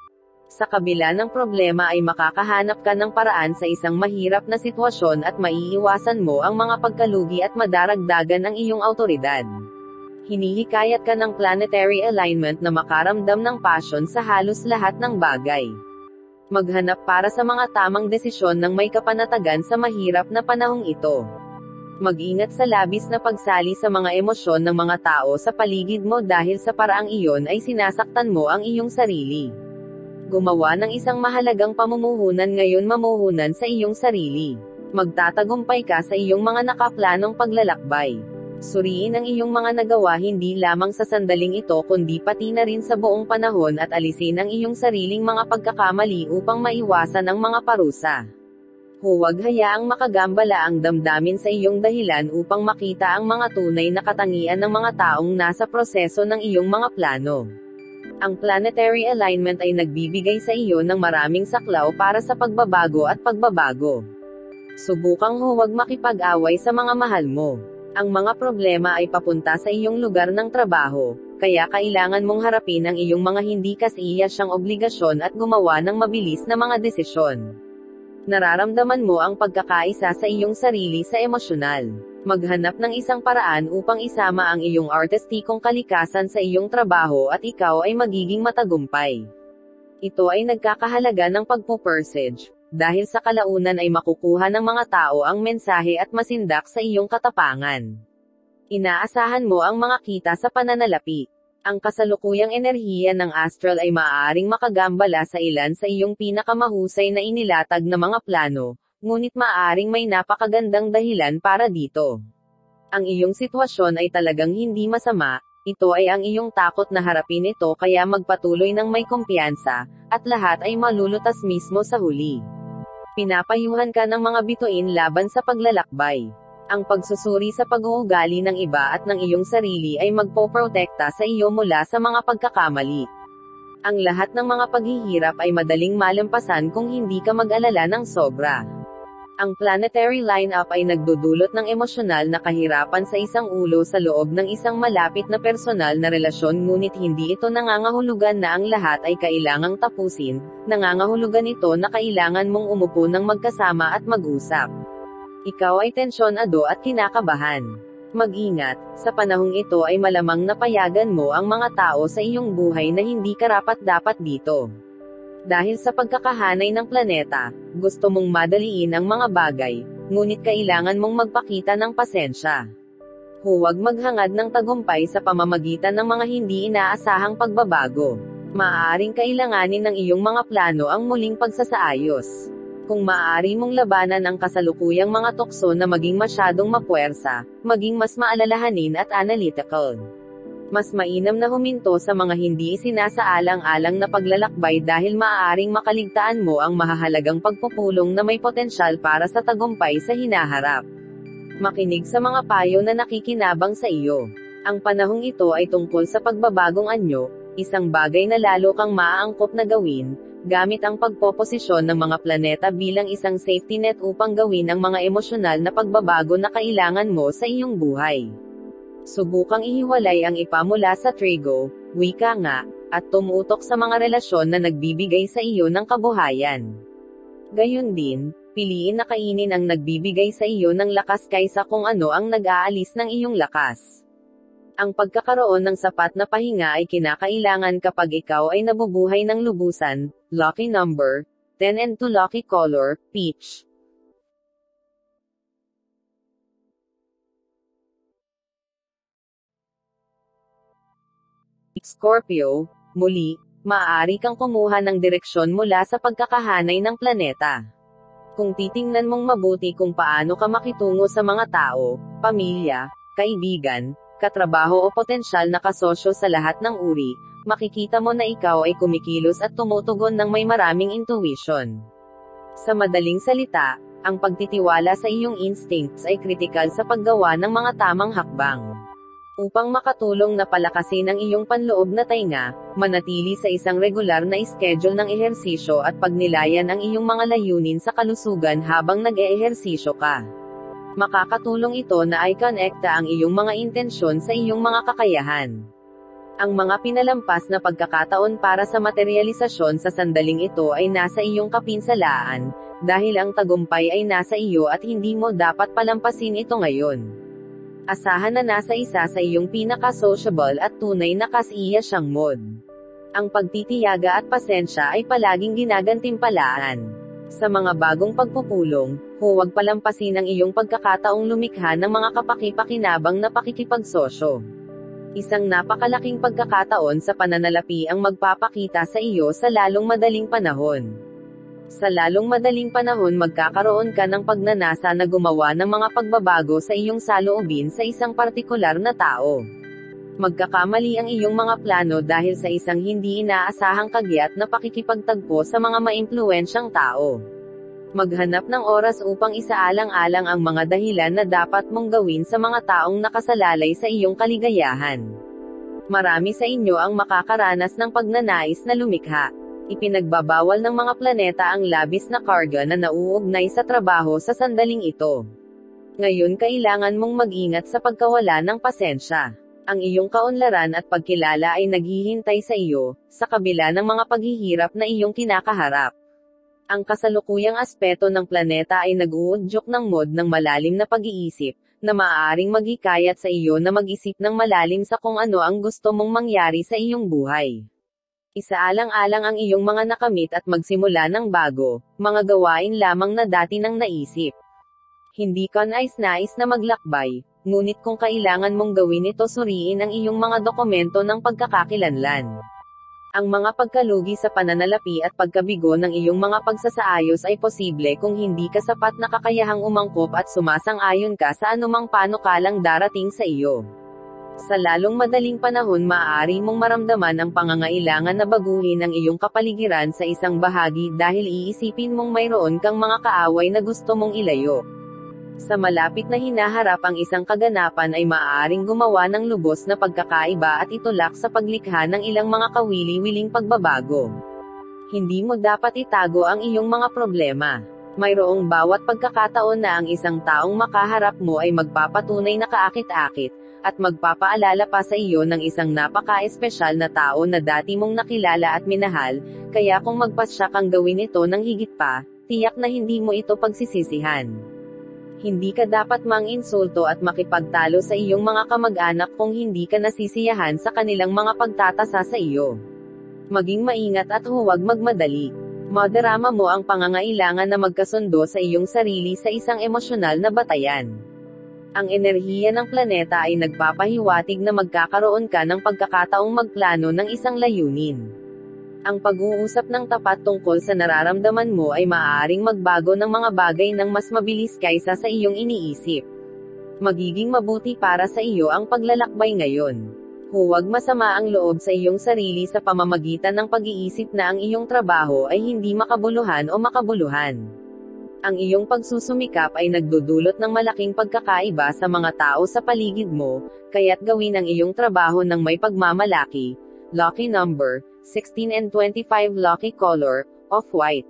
Sa kabila ng problema ay makakahanap ka ng paraan sa isang mahirap na sitwasyon at maiiwasan mo ang mga pagkalugi at madaragdagan ang iyong awtoridad. Hinihikayat ka ng planetary alignment na makaramdam ng passion sa halos lahat ng bagay. Maghanap para sa mga tamang desisyon ng may kapanatagan sa mahirap na panahong ito. Mag-ingat sa labis na pagsali sa mga emosyon ng mga tao sa paligid mo dahil sa paraang iyon ay sinasaktan mo ang iyong sarili. Gumawa ng isang mahalagang pamumuhunan ngayon mamuhunan sa iyong sarili. Magtatagumpay ka sa iyong mga nakaplanong paglalakbay. Suriin ang iyong mga nagawa hindi lamang sa sandaling ito kundi pati na rin sa buong panahon at alisin ang iyong sariling mga pagkakamali upang maiwasan ang mga parusa. Huwag hayaang makagambala ang damdamin sa iyong dahilan upang makita ang mga tunay na katangian ng mga taong nasa proseso ng iyong mga plano. Ang planetary alignment ay nagbibigay sa iyo ng maraming saklaw para sa pagbabago at pagbabago. Subukang huwag makipag-away sa mga mahal mo. Ang mga problema ay papunta sa iyong lugar ng trabaho, kaya kailangan mong harapin ang iyong mga hindi kasiyasang obligasyon at gumawa ng mabilis na mga desisyon. Nararamdaman mo ang pagkakaisa sa iyong sarili sa emosyonal. Maghanap ng isang paraan upang isama ang iyong artistikong kalikasan sa iyong trabaho at ikaw ay magiging matagumpay. Ito ay nagkakahalaga ng pagpupursige. Dahil sa kalaunan ay makukuha ng mga tao ang mensahe at masindak sa iyong katapangan. Inaasahan mo ang mga kita sa pananalapi. Ang kasalukuyang enerhiya ng astral ay maaaring makagambala sa ilan sa iyong pinakamahusay na inilatag na mga plano, ngunit maaaring may napakagandang dahilan para dito. Ang iyong sitwasyon ay talagang hindi masama, ito ay ang iyong takot na harapin ito kaya magpatuloy ng may kumpiyansa, at lahat ay malulutas mismo sa huli. Pinapayuhan ka ng mga bituin laban sa paglalakbay. Ang pagsusuri sa pag-uugali ng iba at ng iyong sarili ay magpoprotekta sa iyo mula sa mga pagkakamali. Ang lahat ng mga paghihirap ay madaling malampasan kung hindi ka mag-alala ng sobra. Ang planetary lineup ay nagdudulot ng emosyonal na kahirapan sa isang ulo sa loob ng isang malapit na personal na relasyon ngunit hindi ito nangangahulugan na ang lahat ay kailangang tapusin, nangangahulugan ito na kailangan mong umupo ng magkasama at mag-usap. Ikaw ay tensyonado at kinakabahan. Mag-ingat, sa panahong ito ay malamang napayagan mo ang mga tao sa iyong buhay na hindi karapat-dapat dito. Dahil sa pagkakahanay ng planeta, gusto mong madaliin ang mga bagay, ngunit kailangan mong magpakita ng pasensya. Huwag maghangad ng tagumpay sa pamamagitan ng mga hindi inaasahang pagbabago. Maaaring kailanganin ng iyong mga plano ang muling pagsasaayos. Kung maaari mong labanan ang kasalukuyang mga tukso na maging masyadong mapuwersa, maging mas maalalahanin at analytical. Mas mainam na huminto sa mga hindi isinasaalang-alang na paglalakbay dahil maaaring makaligtaan mo ang mahahalagang pagpupulong na may potensyal para sa tagumpay sa hinaharap. Makinig sa mga payo na nakikinabang sa iyo. Ang panahong ito ay tungkol sa pagbabagong anyo, isang bagay na lalo kang maaangkop na gawin, gamit ang pagpoposisyon ng mga planeta bilang isang safety net upang gawin ang mga emosyonal na pagbabago na kailangan mo sa iyong buhay. Subukang ihiwalay ang ipa mula sa trigo, wika nga, at tumutok sa mga relasyon na nagbibigay sa iyo ng kabuhayan. Gayun din, piliin na kainin ang nagbibigay sa iyo ng lakas kaysa kung ano ang nag-aalis ng iyong lakas. Ang pagkakaroon ng sapat na pahinga ay kinakailangan kapag ikaw ay nabubuhay ng lubusan. Lucky number, ten and two. Lucky color, peach. Scorpio, muli, maaari kang kumuha ng direksyon mula sa pagkakahanay ng planeta. Kung titingnan mong mabuti kung paano ka makitungo sa mga tao, pamilya, kaibigan, katrabaho o potensyal na kasosyo sa lahat ng uri, makikita mo na ikaw ay kumikilos at tumutugon ng may maraming intuition. Sa madaling salita, ang pagtitiwala sa iyong instincts ay kritikal sa paggawa ng mga tamang hakbang. Upang makatulong na palakasin ang iyong panloob na tainga, manatili sa isang regular na schedule ng ehersisyo at pagnilayan ang iyong mga layunin sa kalusugan habang nag-eehersisyo ka. Makakatulong ito na i-connecta ang iyong mga intensyon sa iyong mga kakayahan. Ang mga pinalampas na pagkakataon para sa materialisasyon sa sandaling ito ay nasa iyong kapinsalaan, dahil ang tagumpay ay nasa iyo at hindi mo dapat palampasin ito ngayon. Asahan na nasa isa sa iyong pinaka-sociable at tunay na kasiya siyang mod. Ang pagtitiyaga at pasensya ay palaging ginagantimpalaan. Sa mga bagong pagpupulong, huwag palampasin ang iyong pagkakataong lumikha ng mga kapaki-pakinabang na pakikipagsosyo. Isang napakalaking pagkakataon sa pananalapi ang magpapakita sa iyo sa lalong madaling panahon. Sa lalong madaling panahon magkakaroon ka ng pagnanasa na gumawa ng mga pagbabago sa iyong saloobin sa isang partikular na tao. Magkakamali ang iyong mga plano dahil sa isang hindi inaasahang kagyat na pakikipagtagpo sa mga maimpluwensyang tao. Maghanap ng oras upang isaalang-alang ang mga dahilan na dapat mong gawin sa mga taong nakasalalay sa iyong kaligayahan. Marami sa inyo ang makakaranas ng pagnanais na lumikha. Ipinagbabawal ng mga planeta ang labis na karga na nauugnay sa trabaho sa sandaling ito. Ngayon kailangan mong mag-ingat sa pagkawala ng pasensya. Ang iyong kaunlaran at pagkilala ay naghihintay sa iyo, sa kabila ng mga paghihirap na iyong kinakaharap. Ang kasalukuyang aspeto ng planeta ay nag-uudyok ng mod ng malalim na pag-iisip, na maaaring maghikayat sa iyo na mag-isip ng malalim sa kung ano ang gusto mong mangyari sa iyong buhay. Isaalang-alang ang iyong mga nakamit at magsimula ng bago, mga gawain lamang na dati nang naisip. Hindi ka nais-nais na maglakbay, ngunit kung kailangan mong gawin ito suriin ang iyong mga dokumento ng pagkakakilanlan. Ang mga pagkalugi sa pananalapi at pagkabigo ng iyong mga pagsasaayos ay posible kung hindi ka sapat na kakayahang umangkop at sumasang-ayon ka sa anumang panukalang darating sa iyo. Sa lalong madaling panahon maaari mong maramdaman ang pangangailangan na baguhin ang iyong kapaligiran sa isang bahagi dahil iisipin mong mayroon kang mga kaaway na gusto mong ilayo. Sa malapit na hinaharap ang isang kaganapan ay maaaring gumawa ng lubos na pagkakaiba at itulak sa paglikha ng ilang mga kawili-wiling pagbabago. Hindi mo dapat itago ang iyong mga problema. Mayroong bawat pagkakataon na ang isang taong makaharap mo ay magpapatunay na kaakit-akit, at magpapaalala pa sa iyo ng isang napaka-espesyal na tao na dati mong nakilala at minahal, kaya kung magpasya kang gawin ito ng higit pa, tiyak na hindi mo ito pagsisisihan. Hindi ka dapat mang-insulto at makipagtalo sa iyong mga kamag-anak kung hindi ka nasisiyahan sa kanilang mga pagtatasa sa iyo. Maging maingat at huwag magmadali. Madarama mo ang pangangailangan na magkasundo sa iyong sarili sa isang emosyonal na batayan. Ang enerhiya ng planeta ay nagpapahiwatig na magkakaroon ka ng pagkakataong magplano ng isang layunin. Ang pag-uusap ng tapat tungkol sa nararamdaman mo ay maaaring magbago ng mga bagay ng mas mabilis kaysa sa iyong iniisip. Magiging mabuti para sa iyo ang paglalakbay ngayon. Huwag masama ang loob sa iyong sarili sa pamamagitan ng pag-iisip na ang iyong trabaho ay hindi makabuluhan o makabuluhan. Ang iyong pagsusumikap ay nagdudulot ng malaking pagkakaiba sa mga tao sa paligid mo, kaya't gawin ang iyong trabaho ng may pagmamalaki. Lucky number, sixteen and twenty-five. Lucky color, off-white.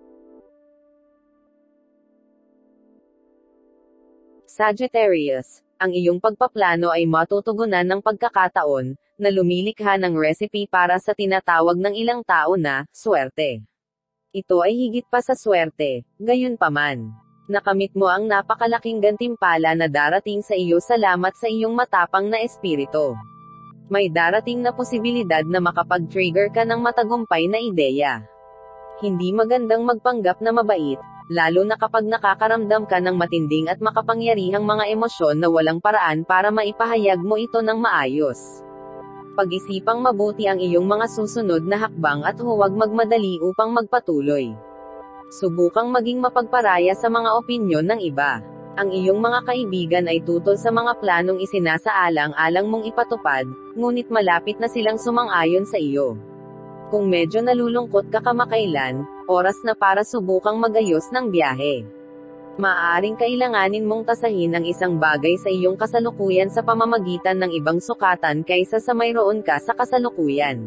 Sagittarius, ang iyong pagpaplano ay matutugunan ng pagkakataon, na lumilikha ng recipe para sa tinatawag ng ilang tao na, swerte. Ito ay higit pa sa swerte, gayunpaman. Nakamit mo ang napakalaking gantimpala na darating sa iyo salamat sa iyong matapang na espiritu. May darating na posibilidad na makapag-trigger ka ng matagumpay na ideya. Hindi magandang magpanggap na mabait, lalo na kapag nakakaramdam ka ng matinding at makapangyarihang mga emosyon na walang paraan para maipahayag mo ito ng maayos. Pag-isipang mabuti ang iyong mga susunod na hakbang at huwag magmadali upang magpatuloy. Subukang maging mapagparaya sa mga opinyon ng iba. Ang iyong mga kaibigan ay tutol sa mga planong isinasaalang-alang mong ipatupad, ngunit malapit na silang sumang-ayon sa iyo. Kung medyo nalulungkot ka kamakailan, oras na para subukang magayos ng biyahe. Maaaring kailanganin mong tasahin ang isang bagay sa iyong kasalukuyan sa pamamagitan ng ibang sukatan kaysa sa mayroon ka sa kasalukuyan.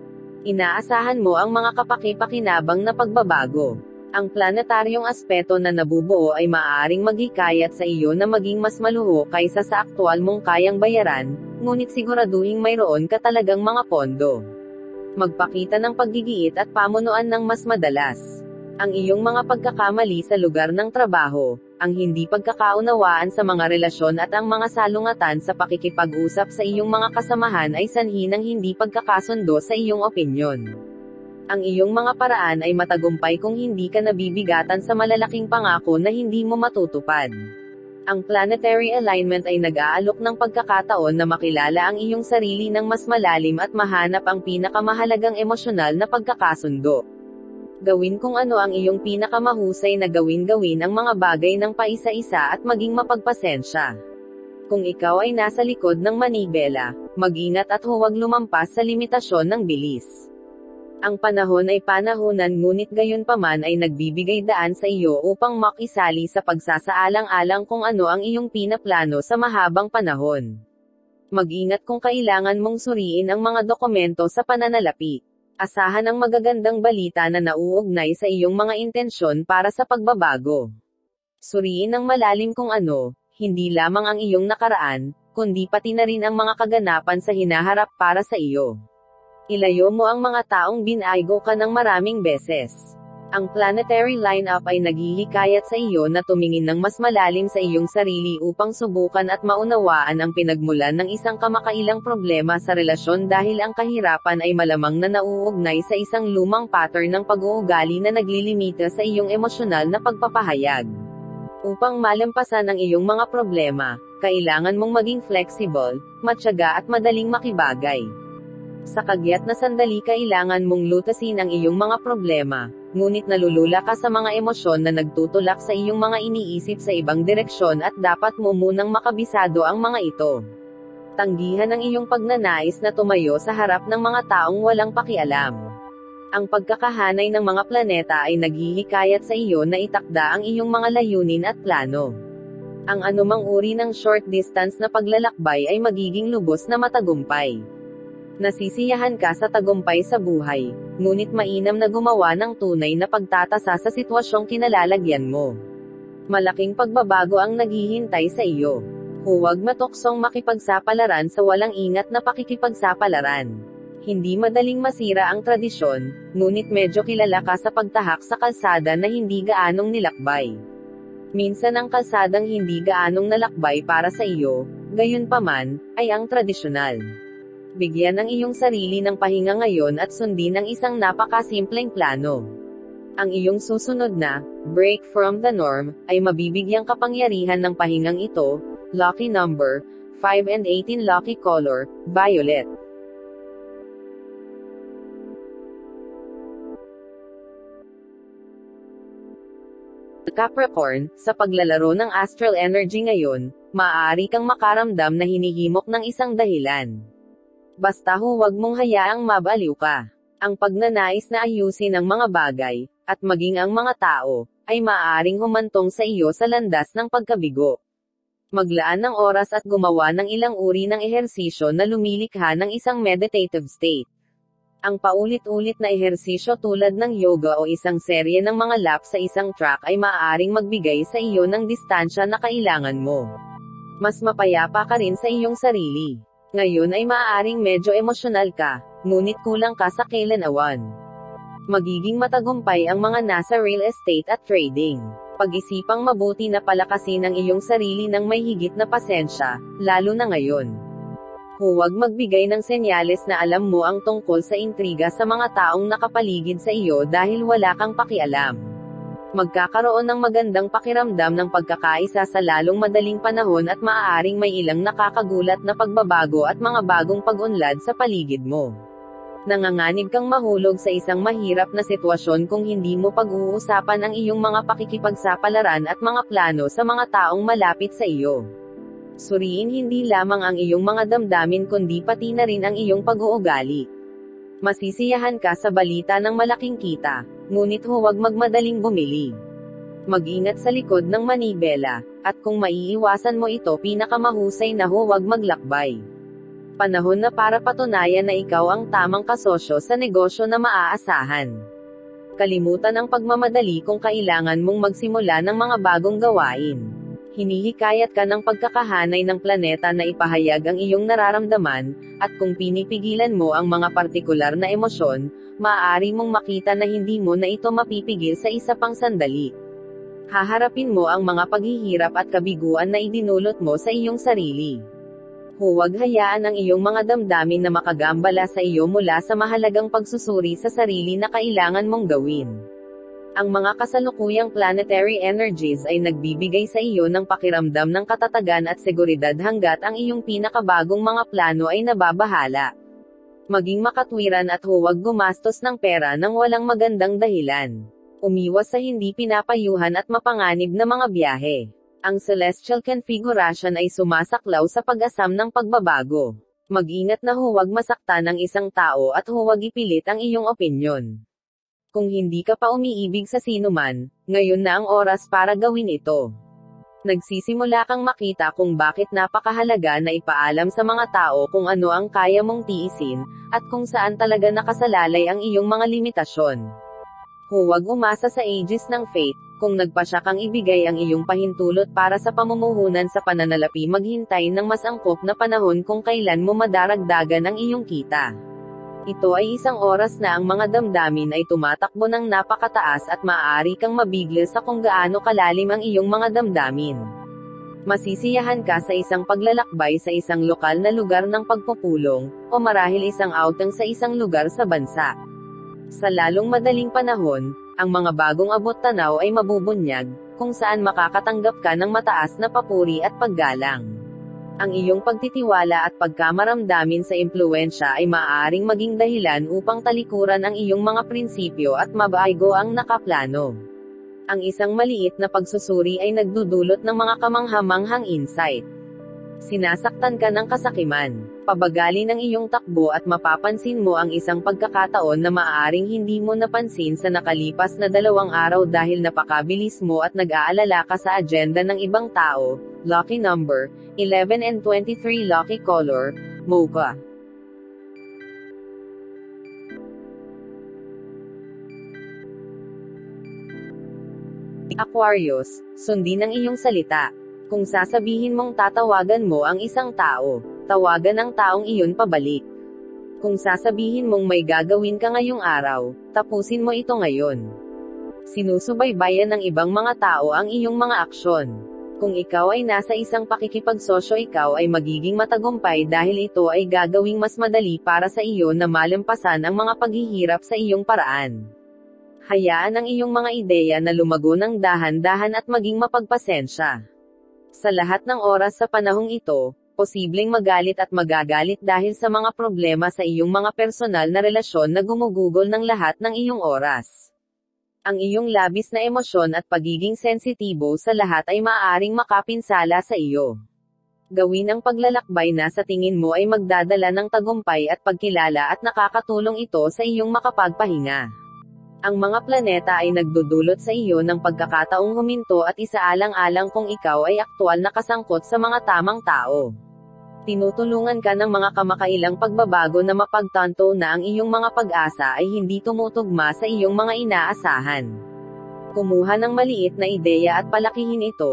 Inaasahan mo ang mga kapaki-pakinabang na pagbabago. Ang planetaryong aspeto na nabubuo ay maaaring maghikayat sa iyo na maging mas maluho kaysa sa aktwal mong kayang bayaran, ngunit siguraduhing mayroon ka talagang mga pondo. Magpakita ng paggigiit at pamunuan ng mas madalas. Ang iyong mga pagkakamali sa lugar ng trabaho, ang hindi pagkakaunawaan sa mga relasyon at ang mga salungatan sa pakikipag-usap sa iyong mga kasamahan ay sanhi ng hindi pagkakasundo sa iyong opinyon. Ang iyong mga paraan ay matagumpay kung hindi ka nabibigatan sa malalaking pangako na hindi mo matutupad. Ang planetary alignment ay nag-aalok ng pagkakataon na makilala ang iyong sarili ng mas malalim at mahanap ang pinakamahalagang emosyonal na pagkakasundo. Gawin kung ano ang iyong pinakamahusay na gawin-gawin ang mga bagay ng paisa-isa at maging mapagpasensya. Kung ikaw ay nasa likod ng manibela, mag-ingat at huwag lumampas sa limitasyon ng bilis. Ang panahon ay panahonan ngunit gayunpaman ay nagbibigay daan sa iyo upang makisali sa pagsasaalang-alang kung ano ang iyong pinaplano sa mahabang panahon. Mag-ingat kung kailangan mong suriin ang mga dokumento sa pananalapi. Asahan ang magagandang balita na nauugnay sa iyong mga intensyon para sa pagbabago. Suriin ng malalim kung ano, hindi lamang ang iyong nakaraan, kundi pati na rin ang mga kaganapan sa hinaharap para sa iyo. Ilayo mo ang mga taong binaygo ka ng maraming beses. Ang planetary lineup ay naghihikayat sa iyo na tumingin ng mas malalim sa iyong sarili upang subukan at maunawaan ang pinagmulan ng isang kamakailang problema sa relasyon dahil ang kahirapan ay malamang na nauugnay sa isang lumang pattern ng pag-uugali na naglilimita sa iyong emosyonal na pagpapahayag. Upang malampasan ang iyong mga problema, kailangan mong maging flexible, matyaga at madaling makibagay. Sa kagyat na sandali kailangan mong lutasin ang iyong mga problema, ngunit nalulula ka sa mga emosyon na nagtutulak sa iyong mga iniisip sa ibang direksyon at dapat mo munang makabisado ang mga ito. Tanggihan ang iyong pagnanais na tumayo sa harap ng mga taong walang pakialam. Ang pagkakahanay ng mga planeta ay naghihikayat sa iyo na itakda ang iyong mga layunin at plano. Ang anumang uri ng short distance na paglalakbay ay magiging lubos na matagumpay. Nasisiyahan ka sa tagumpay sa buhay, ngunit mainam na gumawa ng tunay na pagtatasa sa sitwasyong kinalalagyan mo. Malaking pagbabago ang naghihintay sa iyo. Huwag matuksong makipagsapalaran sa walang ingat na pakikipagsapalaran. Hindi madaling masira ang tradisyon, ngunit medyo kilala ka sa pagtahak sa kalsada na hindi gaanong nilakbay. Minsan ang kalsadang hindi gaanong nalakbay para sa iyo, gayunpaman, ay ang tradisyonal. Bigyan ang iyong sarili ng pahinga ngayon at sundin ang isang napakasimpleng plano. Ang iyong susunod na, break from the norm, ay mabibigyang kapangyarihan ng pahingang ito. Lucky number, five and eighteen. Lucky color, violet. Capricorn, sa paglalaro ng astral energy ngayon, maaari kang makaramdam na hinihimok ng isang dahilan. Basta huwag mong hayaang mabaliw ka. Ang pagnanais na ayusin ang mga bagay, at maging ang mga tao, ay maaaring humantong sa iyo sa landas ng pagkabigo. Maglaan ng oras at gumawa ng ilang uri ng ehersisyo na lumilikha ng isang meditative state. Ang paulit-ulit na ehersisyo tulad ng yoga o isang serye ng mga lap sa isang track ay maaaring magbigay sa iyo ng distansya na kailangan mo. Mas mapayapa ka rin sa iyong sarili. Ngayon ay maaaring medyo emosyonal ka, ngunit kulang ka sa kailanawan. Magiging matagumpay ang mga nasa real estate at trading. Pag-isipang mabuti na palakasin ang iyong sarili ng may higit na pasensya, lalo na ngayon. Huwag magbigay ng senyales na alam mo ang tungkol sa intriga sa mga taong nakapaligid sa iyo dahil wala kang pakialam. Magkakaroon ng magandang pakiramdam ng pagkakaisa sa lalong madaling panahon at maaaring may ilang nakakagulat na pagbabago at mga bagong pag-unlad sa paligid mo. Nanganganib kang mahulog sa isang mahirap na sitwasyon kung hindi mo pag-uusapan ang iyong mga pakikipagsapalaran at mga plano sa mga taong malapit sa iyo. Suriin hindi lamang ang iyong mga damdamin kundi pati na rin ang iyong pag-uugali. Masisiyahan ka sa balita ng malaking kita, ngunit huwag magmadaling bumili. Mag-ingat sa likod ng manibela, at kung maiiwasan mo ito pinakamahusay na huwag maglakbay. Panahon na para patunayan na ikaw ang tamang kasosyo sa negosyo na maaasahan. Kalimutan ang pagmamadali kung kailangan mong magsimula ng mga bagong gawain. Hinihikayat ka ng pagkakahanay ng planeta na ipahayag ang iyong nararamdaman, at kung pinipigilan mo ang mga partikular na emosyon, maaari mong makita na hindi mo na ito mapipigil sa isa pang sandali. Haharapin mo ang mga paghihirap at kabiguan na idinulot mo sa iyong sarili. Huwag hayaan ang iyong mga damdamin na makagambala sa iyo mula sa mahalagang pagsusuri sa sarili na kailangan mong gawin. Ang mga kasalukuyang planetary energies ay nagbibigay sa iyo ng pakiramdam ng katatagan at seguridad hanggat ang iyong pinakabagong mga plano ay nababahala. Maging makatwiran at huwag gumastos ng pera nang walang magandang dahilan. Umiwas sa hindi pinapayuhan at mapanganib na mga biyahe. Ang celestial configuration ay sumasaklaw sa pag-asam ng pagbabago. Mag-ingat na huwag masaktan ang isang tao at huwag ipilit ang iyong opinyon. Kung hindi ka pa umiibig sa sinuman, ngayon na ang oras para gawin ito. Nagsisimula kang makita kung bakit napakahalaga na ipaalam sa mga tao kung ano ang kaya mong tiisin, at kung saan talaga nakasalalay ang iyong mga limitasyon. Huwag umasa sa aegis ng fate. Kung nagpasya kang ibigay ang iyong pahintulot para sa pamumuhunan sa pananalapi, maghintay ng mas angkop na panahon kung kailan mo madaragdagan ang iyong kita. Ito ay isang oras na ang mga damdamin ay tumatakbo ng napakataas at maaari kang mabigla sa kung gaano kalalim ang iyong mga damdamin. Masisiyahan ka sa isang paglalakbay sa isang lokal na lugar ng pagpupulong, o marahil isang outing sa isang lugar sa bansa. Sa lalong madaling panahon, ang mga bagong abot-tanaw ay mabubunyag, kung saan makakatanggap ka ng mataas na papuri at paggalang. Ang iyong pagtitiwala at pagkamaramdamin sa impluwensya ay maaaring maging dahilan upang talikuran ang iyong mga prinsipyo at mabago ang nakaplano. Ang isang maliit na pagsusuri ay nagdudulot ng mga kamanghamanghang insight. Sinasaktan ka ng kasakiman. Pabagalin ang iyong takbo at mapapansin mo ang isang pagkakataon na maaaring hindi mo napansin sa nakalipas na dalawang araw dahil napakabilis mo at nag-aalala ka sa agenda ng ibang tao. Lucky number, eleven and twenty-three. Lucky color, mocha. Aquarius, sundin ang iyong salita. Kung sasabihin mong tatawagan mo ang isang tao, tawagan ang taong iyon pabalik. Kung sasabihin mong may gagawin ka ngayong araw, tapusin mo ito ngayon. Sinusubaybayan ng ibang mga tao ang iyong mga aksyon. Kung ikaw ay nasa isang pakikipagsosyo, ikaw ay magiging matagumpay dahil ito ay gagawing mas madali para sa iyo na malampasan ang mga paghihirap sa iyong paraan. Hayaan ang iyong mga ideya na lumago ng dahan-dahan at maging mapagpasensya. Sa lahat ng oras sa panahong ito, posibleng magalit at magagalit dahil sa mga problema sa iyong mga personal na relasyon na gumugugol ng lahat ng iyong oras. Ang iyong labis na emosyon at pagiging sensitibo sa lahat ay maaaring makapinsala sa iyo. Gawin ang paglalakbay na sa tingin mo ay magdadala ng tagumpay at pagkilala at nakakatulong ito sa iyong makapagpahinga. Ang mga planeta ay nagdudulot sa iyo ng pagkakataong huminto at isaalang-alang kung ikaw ay aktwal na kasangkot sa mga tamang tao. Tinutulungan ka ng mga kamakailang pagbabago na mapagtanto na ang iyong mga pag-asa ay hindi tumutugma sa iyong mga inaasahan. Kumuha ng maliit na ideya at palakihin ito,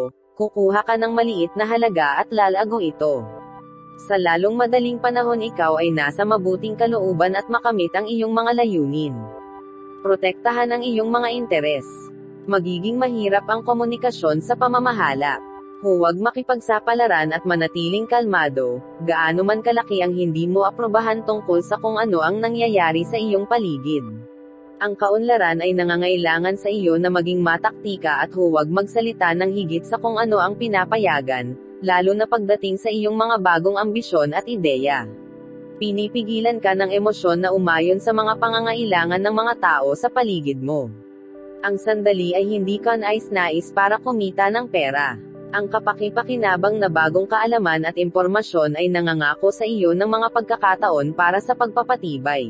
kukuha ka ng maliit na halaga at lalago ito. Sa lalong madaling panahon ikaw ay nasa mabuting kalooban at makamit ang iyong mga layunin. Protektahan ang iyong mga interes. Magiging mahirap ang komunikasyon sa pamamahala. Huwag makipagsapalaran at manatiling kalmado, gaano man kalaki ang hindi mo aprobahan tungkol sa kung ano ang nangyayari sa iyong paligid. Ang kaunlaran ay nangangailangan sa iyo na maging mataktika at huwag magsalita ng higit sa kung ano ang pinapayagan, lalo na pagdating sa iyong mga bagong ambisyon at ideya. Pinipigilan ka ng emosyon na umayon sa mga pangangailangan ng mga tao sa paligid mo. Ang sandali ay hindi ka nais-nais para kumita ng pera. Ang kapaki-pakinabang na bagong kaalaman at impormasyon ay nangangako sa iyo ng mga pagkakataon para sa pagpapatibay.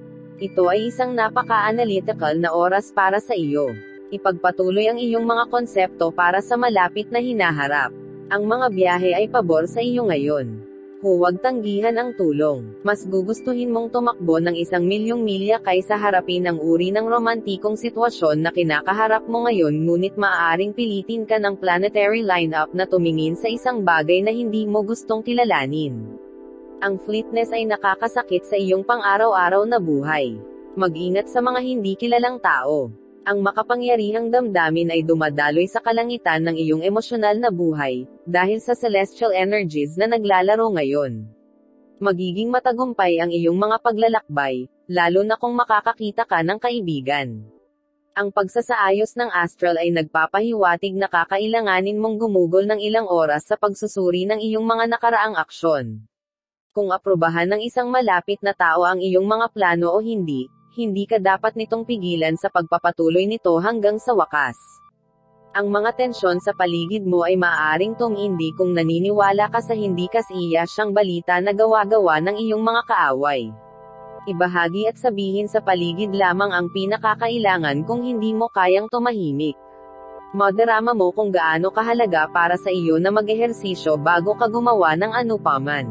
Ito ay isang napaka-analytical na oras para sa iyo. Ipagpatuloy ang iyong mga konsepto para sa malapit na hinaharap. Ang mga biyahe ay pabor sa iyo ngayon. Huwag tanggihan ang tulong. Mas gugustuhin mong tumakbo ng isang milyong milya kaysa harapin ang uri ng romantikong sitwasyon na kinakaharap mo ngayon, ngunit maaaring pilitin ka ng planetary lineup na tumingin sa isang bagay na hindi mo gustong kilalanin. Ang fleetness ay nakakasakit sa iyong pang-araw-araw na buhay. Mag-ingat sa mga hindi kilalang tao. Ang makapangyarihang damdamin ay dumadaloy sa kalangitan ng iyong emosyonal na buhay, dahil sa celestial energies na naglalaro ngayon. Magiging matagumpay ang iyong mga paglalakbay, lalo na kung makakakita ka ng kaibigan. Ang pagsasaayos ng astral ay nagpapahiwatig na kakailanganin mong gumugol ng ilang oras sa pagsusuri ng iyong mga nakaraang aksyon. Kung aprobahan ng isang malapit na tao ang iyong mga plano o hindi, hindi ka dapat nitong pigilan sa pagpapatuloy nito hanggang sa wakas. Ang mga tensyon sa paligid mo ay maaaring tumindi kung naniniwala ka sa hindi kasiya siyang balita na gawa-gawa ng iyong mga kaaway. Ibahagi at sabihin sa paligid lamang ang pinakakailangan kung hindi mo kayang tumahimik. Madarama mo kung gaano kahalaga para sa iyo na mag-ehersisyo bago ka gumawa ng anupaman.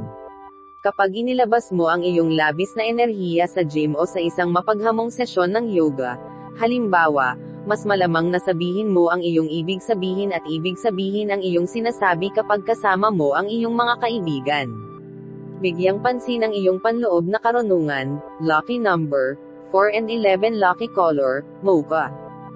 Kapag inilabas mo ang iyong labis na enerhiya sa gym o sa isang mapaghamong sesyon ng yoga, halimbawa, mas malamang na sabihin mo ang iyong ibig sabihin at ibig sabihin ang iyong sinasabi kapag kasama mo ang iyong mga kaibigan. Bigyang pansin ang iyong panloob na karunungan. Lucky number, four and eleven. Lucky color, mocha.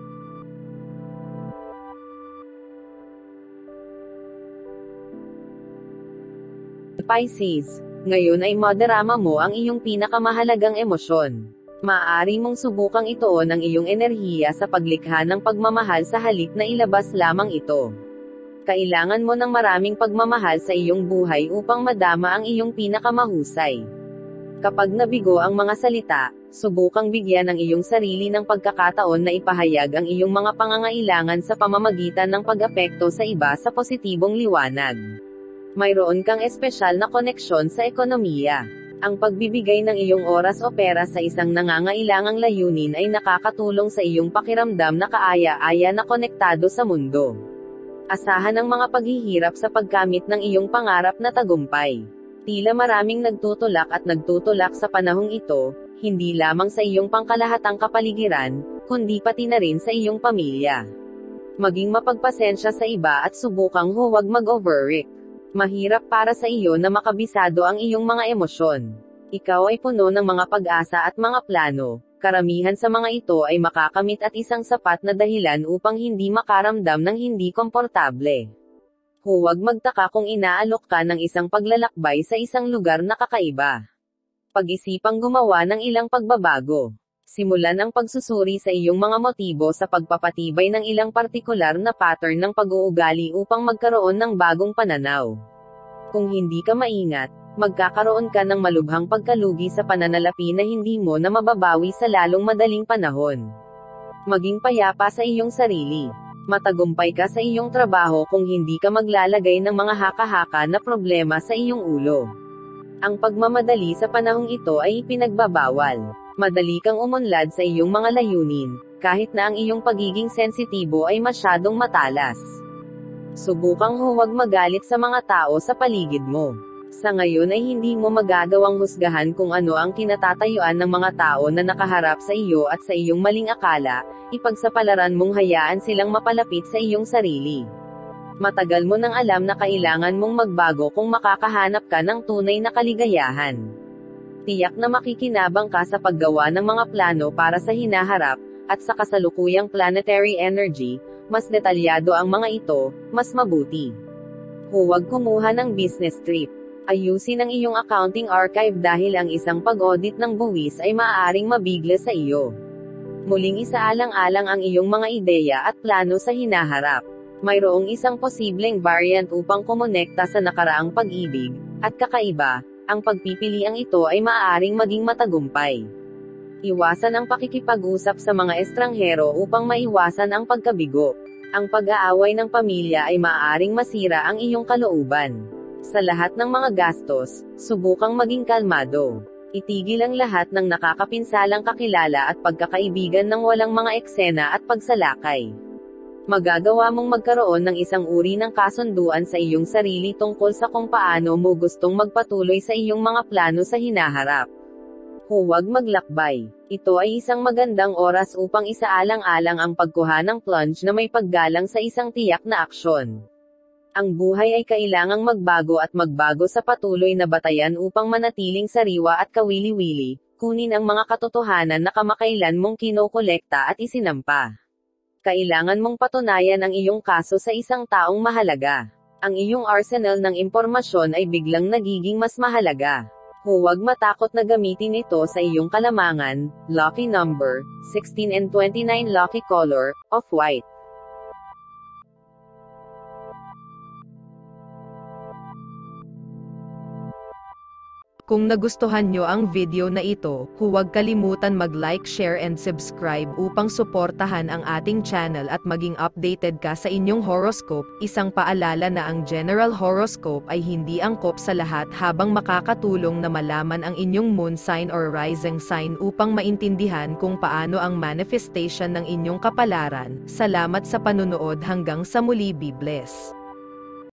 Pisces, ngayon ay madarama mo ang iyong pinakamahalagang emosyon. Maaari mong subukang ituon ang iyong enerhiya sa paglikha ng pagmamahal sa halip na ilabas lamang ito. Kailangan mo ng maraming pagmamahal sa iyong buhay upang madama ang iyong pinakamahusay. Kapag nabigo ang mga salita, subukang bigyan ang iyong sarili ng pagkakataon na ipahayag ang iyong mga pangangailangan sa pamamagitan ng pag-apekto sa iba sa positibong liwanag. Mayroon kang espesyal na koneksyon sa ekonomiya. Ang pagbibigay ng iyong oras o pera sa isang nangangailangang layunin ay nakakatulong sa iyong pakiramdam na kaaya-aya na konektado sa mundo. Asahan ang mga paghihirap sa pagkamit ng iyong pangarap na tagumpay. Tila maraming nagtutulak at nagtutulak sa panahong ito, hindi lamang sa iyong pangkalahatang kapaligiran, kundi pati na rin sa iyong pamilya. Maging mapagpasensya sa iba at subukang huwag mag-overreact. Mahirap para sa iyo na makabisado ang iyong mga emosyon. Ikaw ay puno ng mga pag-asa at mga plano. Karamihan sa mga ito ay makakamit at isang sapat na dahilan upang hindi makaramdam ng hindi komportable. Huwag magtaka kung inaalok ka ng isang paglalakbay sa isang lugar na kakaiba. Pag-isipang gumawa ng ilang pagbabago. Simulan ang pagsusuri sa iyong mga motibo sa pagpapatibay ng ilang partikular na pattern ng pag-uugali upang magkaroon ng bagong pananaw. Kung hindi ka maingat, magkakaroon ka ng malubhang pagkalugi sa pananalapi na hindi mo na mababawi sa lalong madaling panahon. Maging payapa sa iyong sarili. Matagumpay ka sa iyong trabaho kung hindi ka maglalagay ng mga haka-haka na problema sa iyong ulo. Ang pagmamadali sa panahong ito ay ipinagbabawal. Madali kang umunlad sa iyong mga layunin, kahit na ang iyong pagiging sensitibo ay masyadong matalas. Subukang huwag magalit sa mga tao sa paligid mo. Sa ngayon ay hindi mo magagawang husgahan kung ano ang kinatatayuan ng mga tao na nakaharap sa iyo at sa iyong maling akala, ipagsapalaran mong hayaan silang mapalapit sa iyong sarili. Matagal mo nang alam na kailangan mong magbago kung makakahanap ka ng tunay na kaligayahan. Tiyak na makikinabang ka sa paggawa ng mga plano para sa hinaharap, at sa kasalukuyang planetary energy, mas detalyado ang mga ito, mas mabuti. Huwag kumuha ng business trip. Ayusin ang iyong accounting archive dahil ang isang pag-audit ng buwis ay maaaring mabigla sa iyo. Muling isaalang-alang ang iyong mga ideya at plano sa hinaharap. Mayroong isang posibleng variant upang kumonekta sa nakaraang pag-ibig, at kakaiba, ang pagpipiliang ito ay maaaring maging matagumpay. Iwasan ang pakikipag-usap sa mga estranghero upang maiwasan ang pagkabigo. Ang pag-aaway ng pamilya ay maaaring masira ang iyong kalooban. Sa lahat ng mga gastos, subukang maging kalmado. Itigil ang lahat ng nakakapinsalang kakilala at pagkakaibigan ng walang mga eksena at pagsalakay. Magagawa mong magkaroon ng isang uri ng kasunduan sa iyong sarili tungkol sa kung paano mo gustong magpatuloy sa iyong mga plano sa hinaharap. Huwag maglakbay. Ito ay isang magandang oras upang isaalang-alang ang pagkuha ng plunge na may paggalang sa isang tiyak na aksyon. Ang buhay ay kailangang magbago at magbago sa patuloy na batayan upang manatiling sariwa at kawili-wili, kunin ang mga katotohanan na kamakailan mong kinokolekta at isinampa. Kailangan mong patunayan ang iyong kaso sa isang taong mahalaga. Ang iyong arsenal ng impormasyon ay biglang nagiging mas mahalaga. Huwag matakot na gamitin ito sa iyong kalamangan. Lucky number, sixteen and twenty-nine. Lucky color, off-white. Kung nagustuhan nyo ang video na ito, huwag kalimutan mag-like, share and subscribe upang suportahan ang ating channel at maging updated ka sa inyong horoscope. Isang paalala na ang general horoscope ay hindi angkop sa lahat habang makakatulong na malaman ang inyong moon sign or rising sign upang maintindihan kung paano ang manifestation ng inyong kapalaran. Salamat sa panunood, hanggang sa muli, be blessed.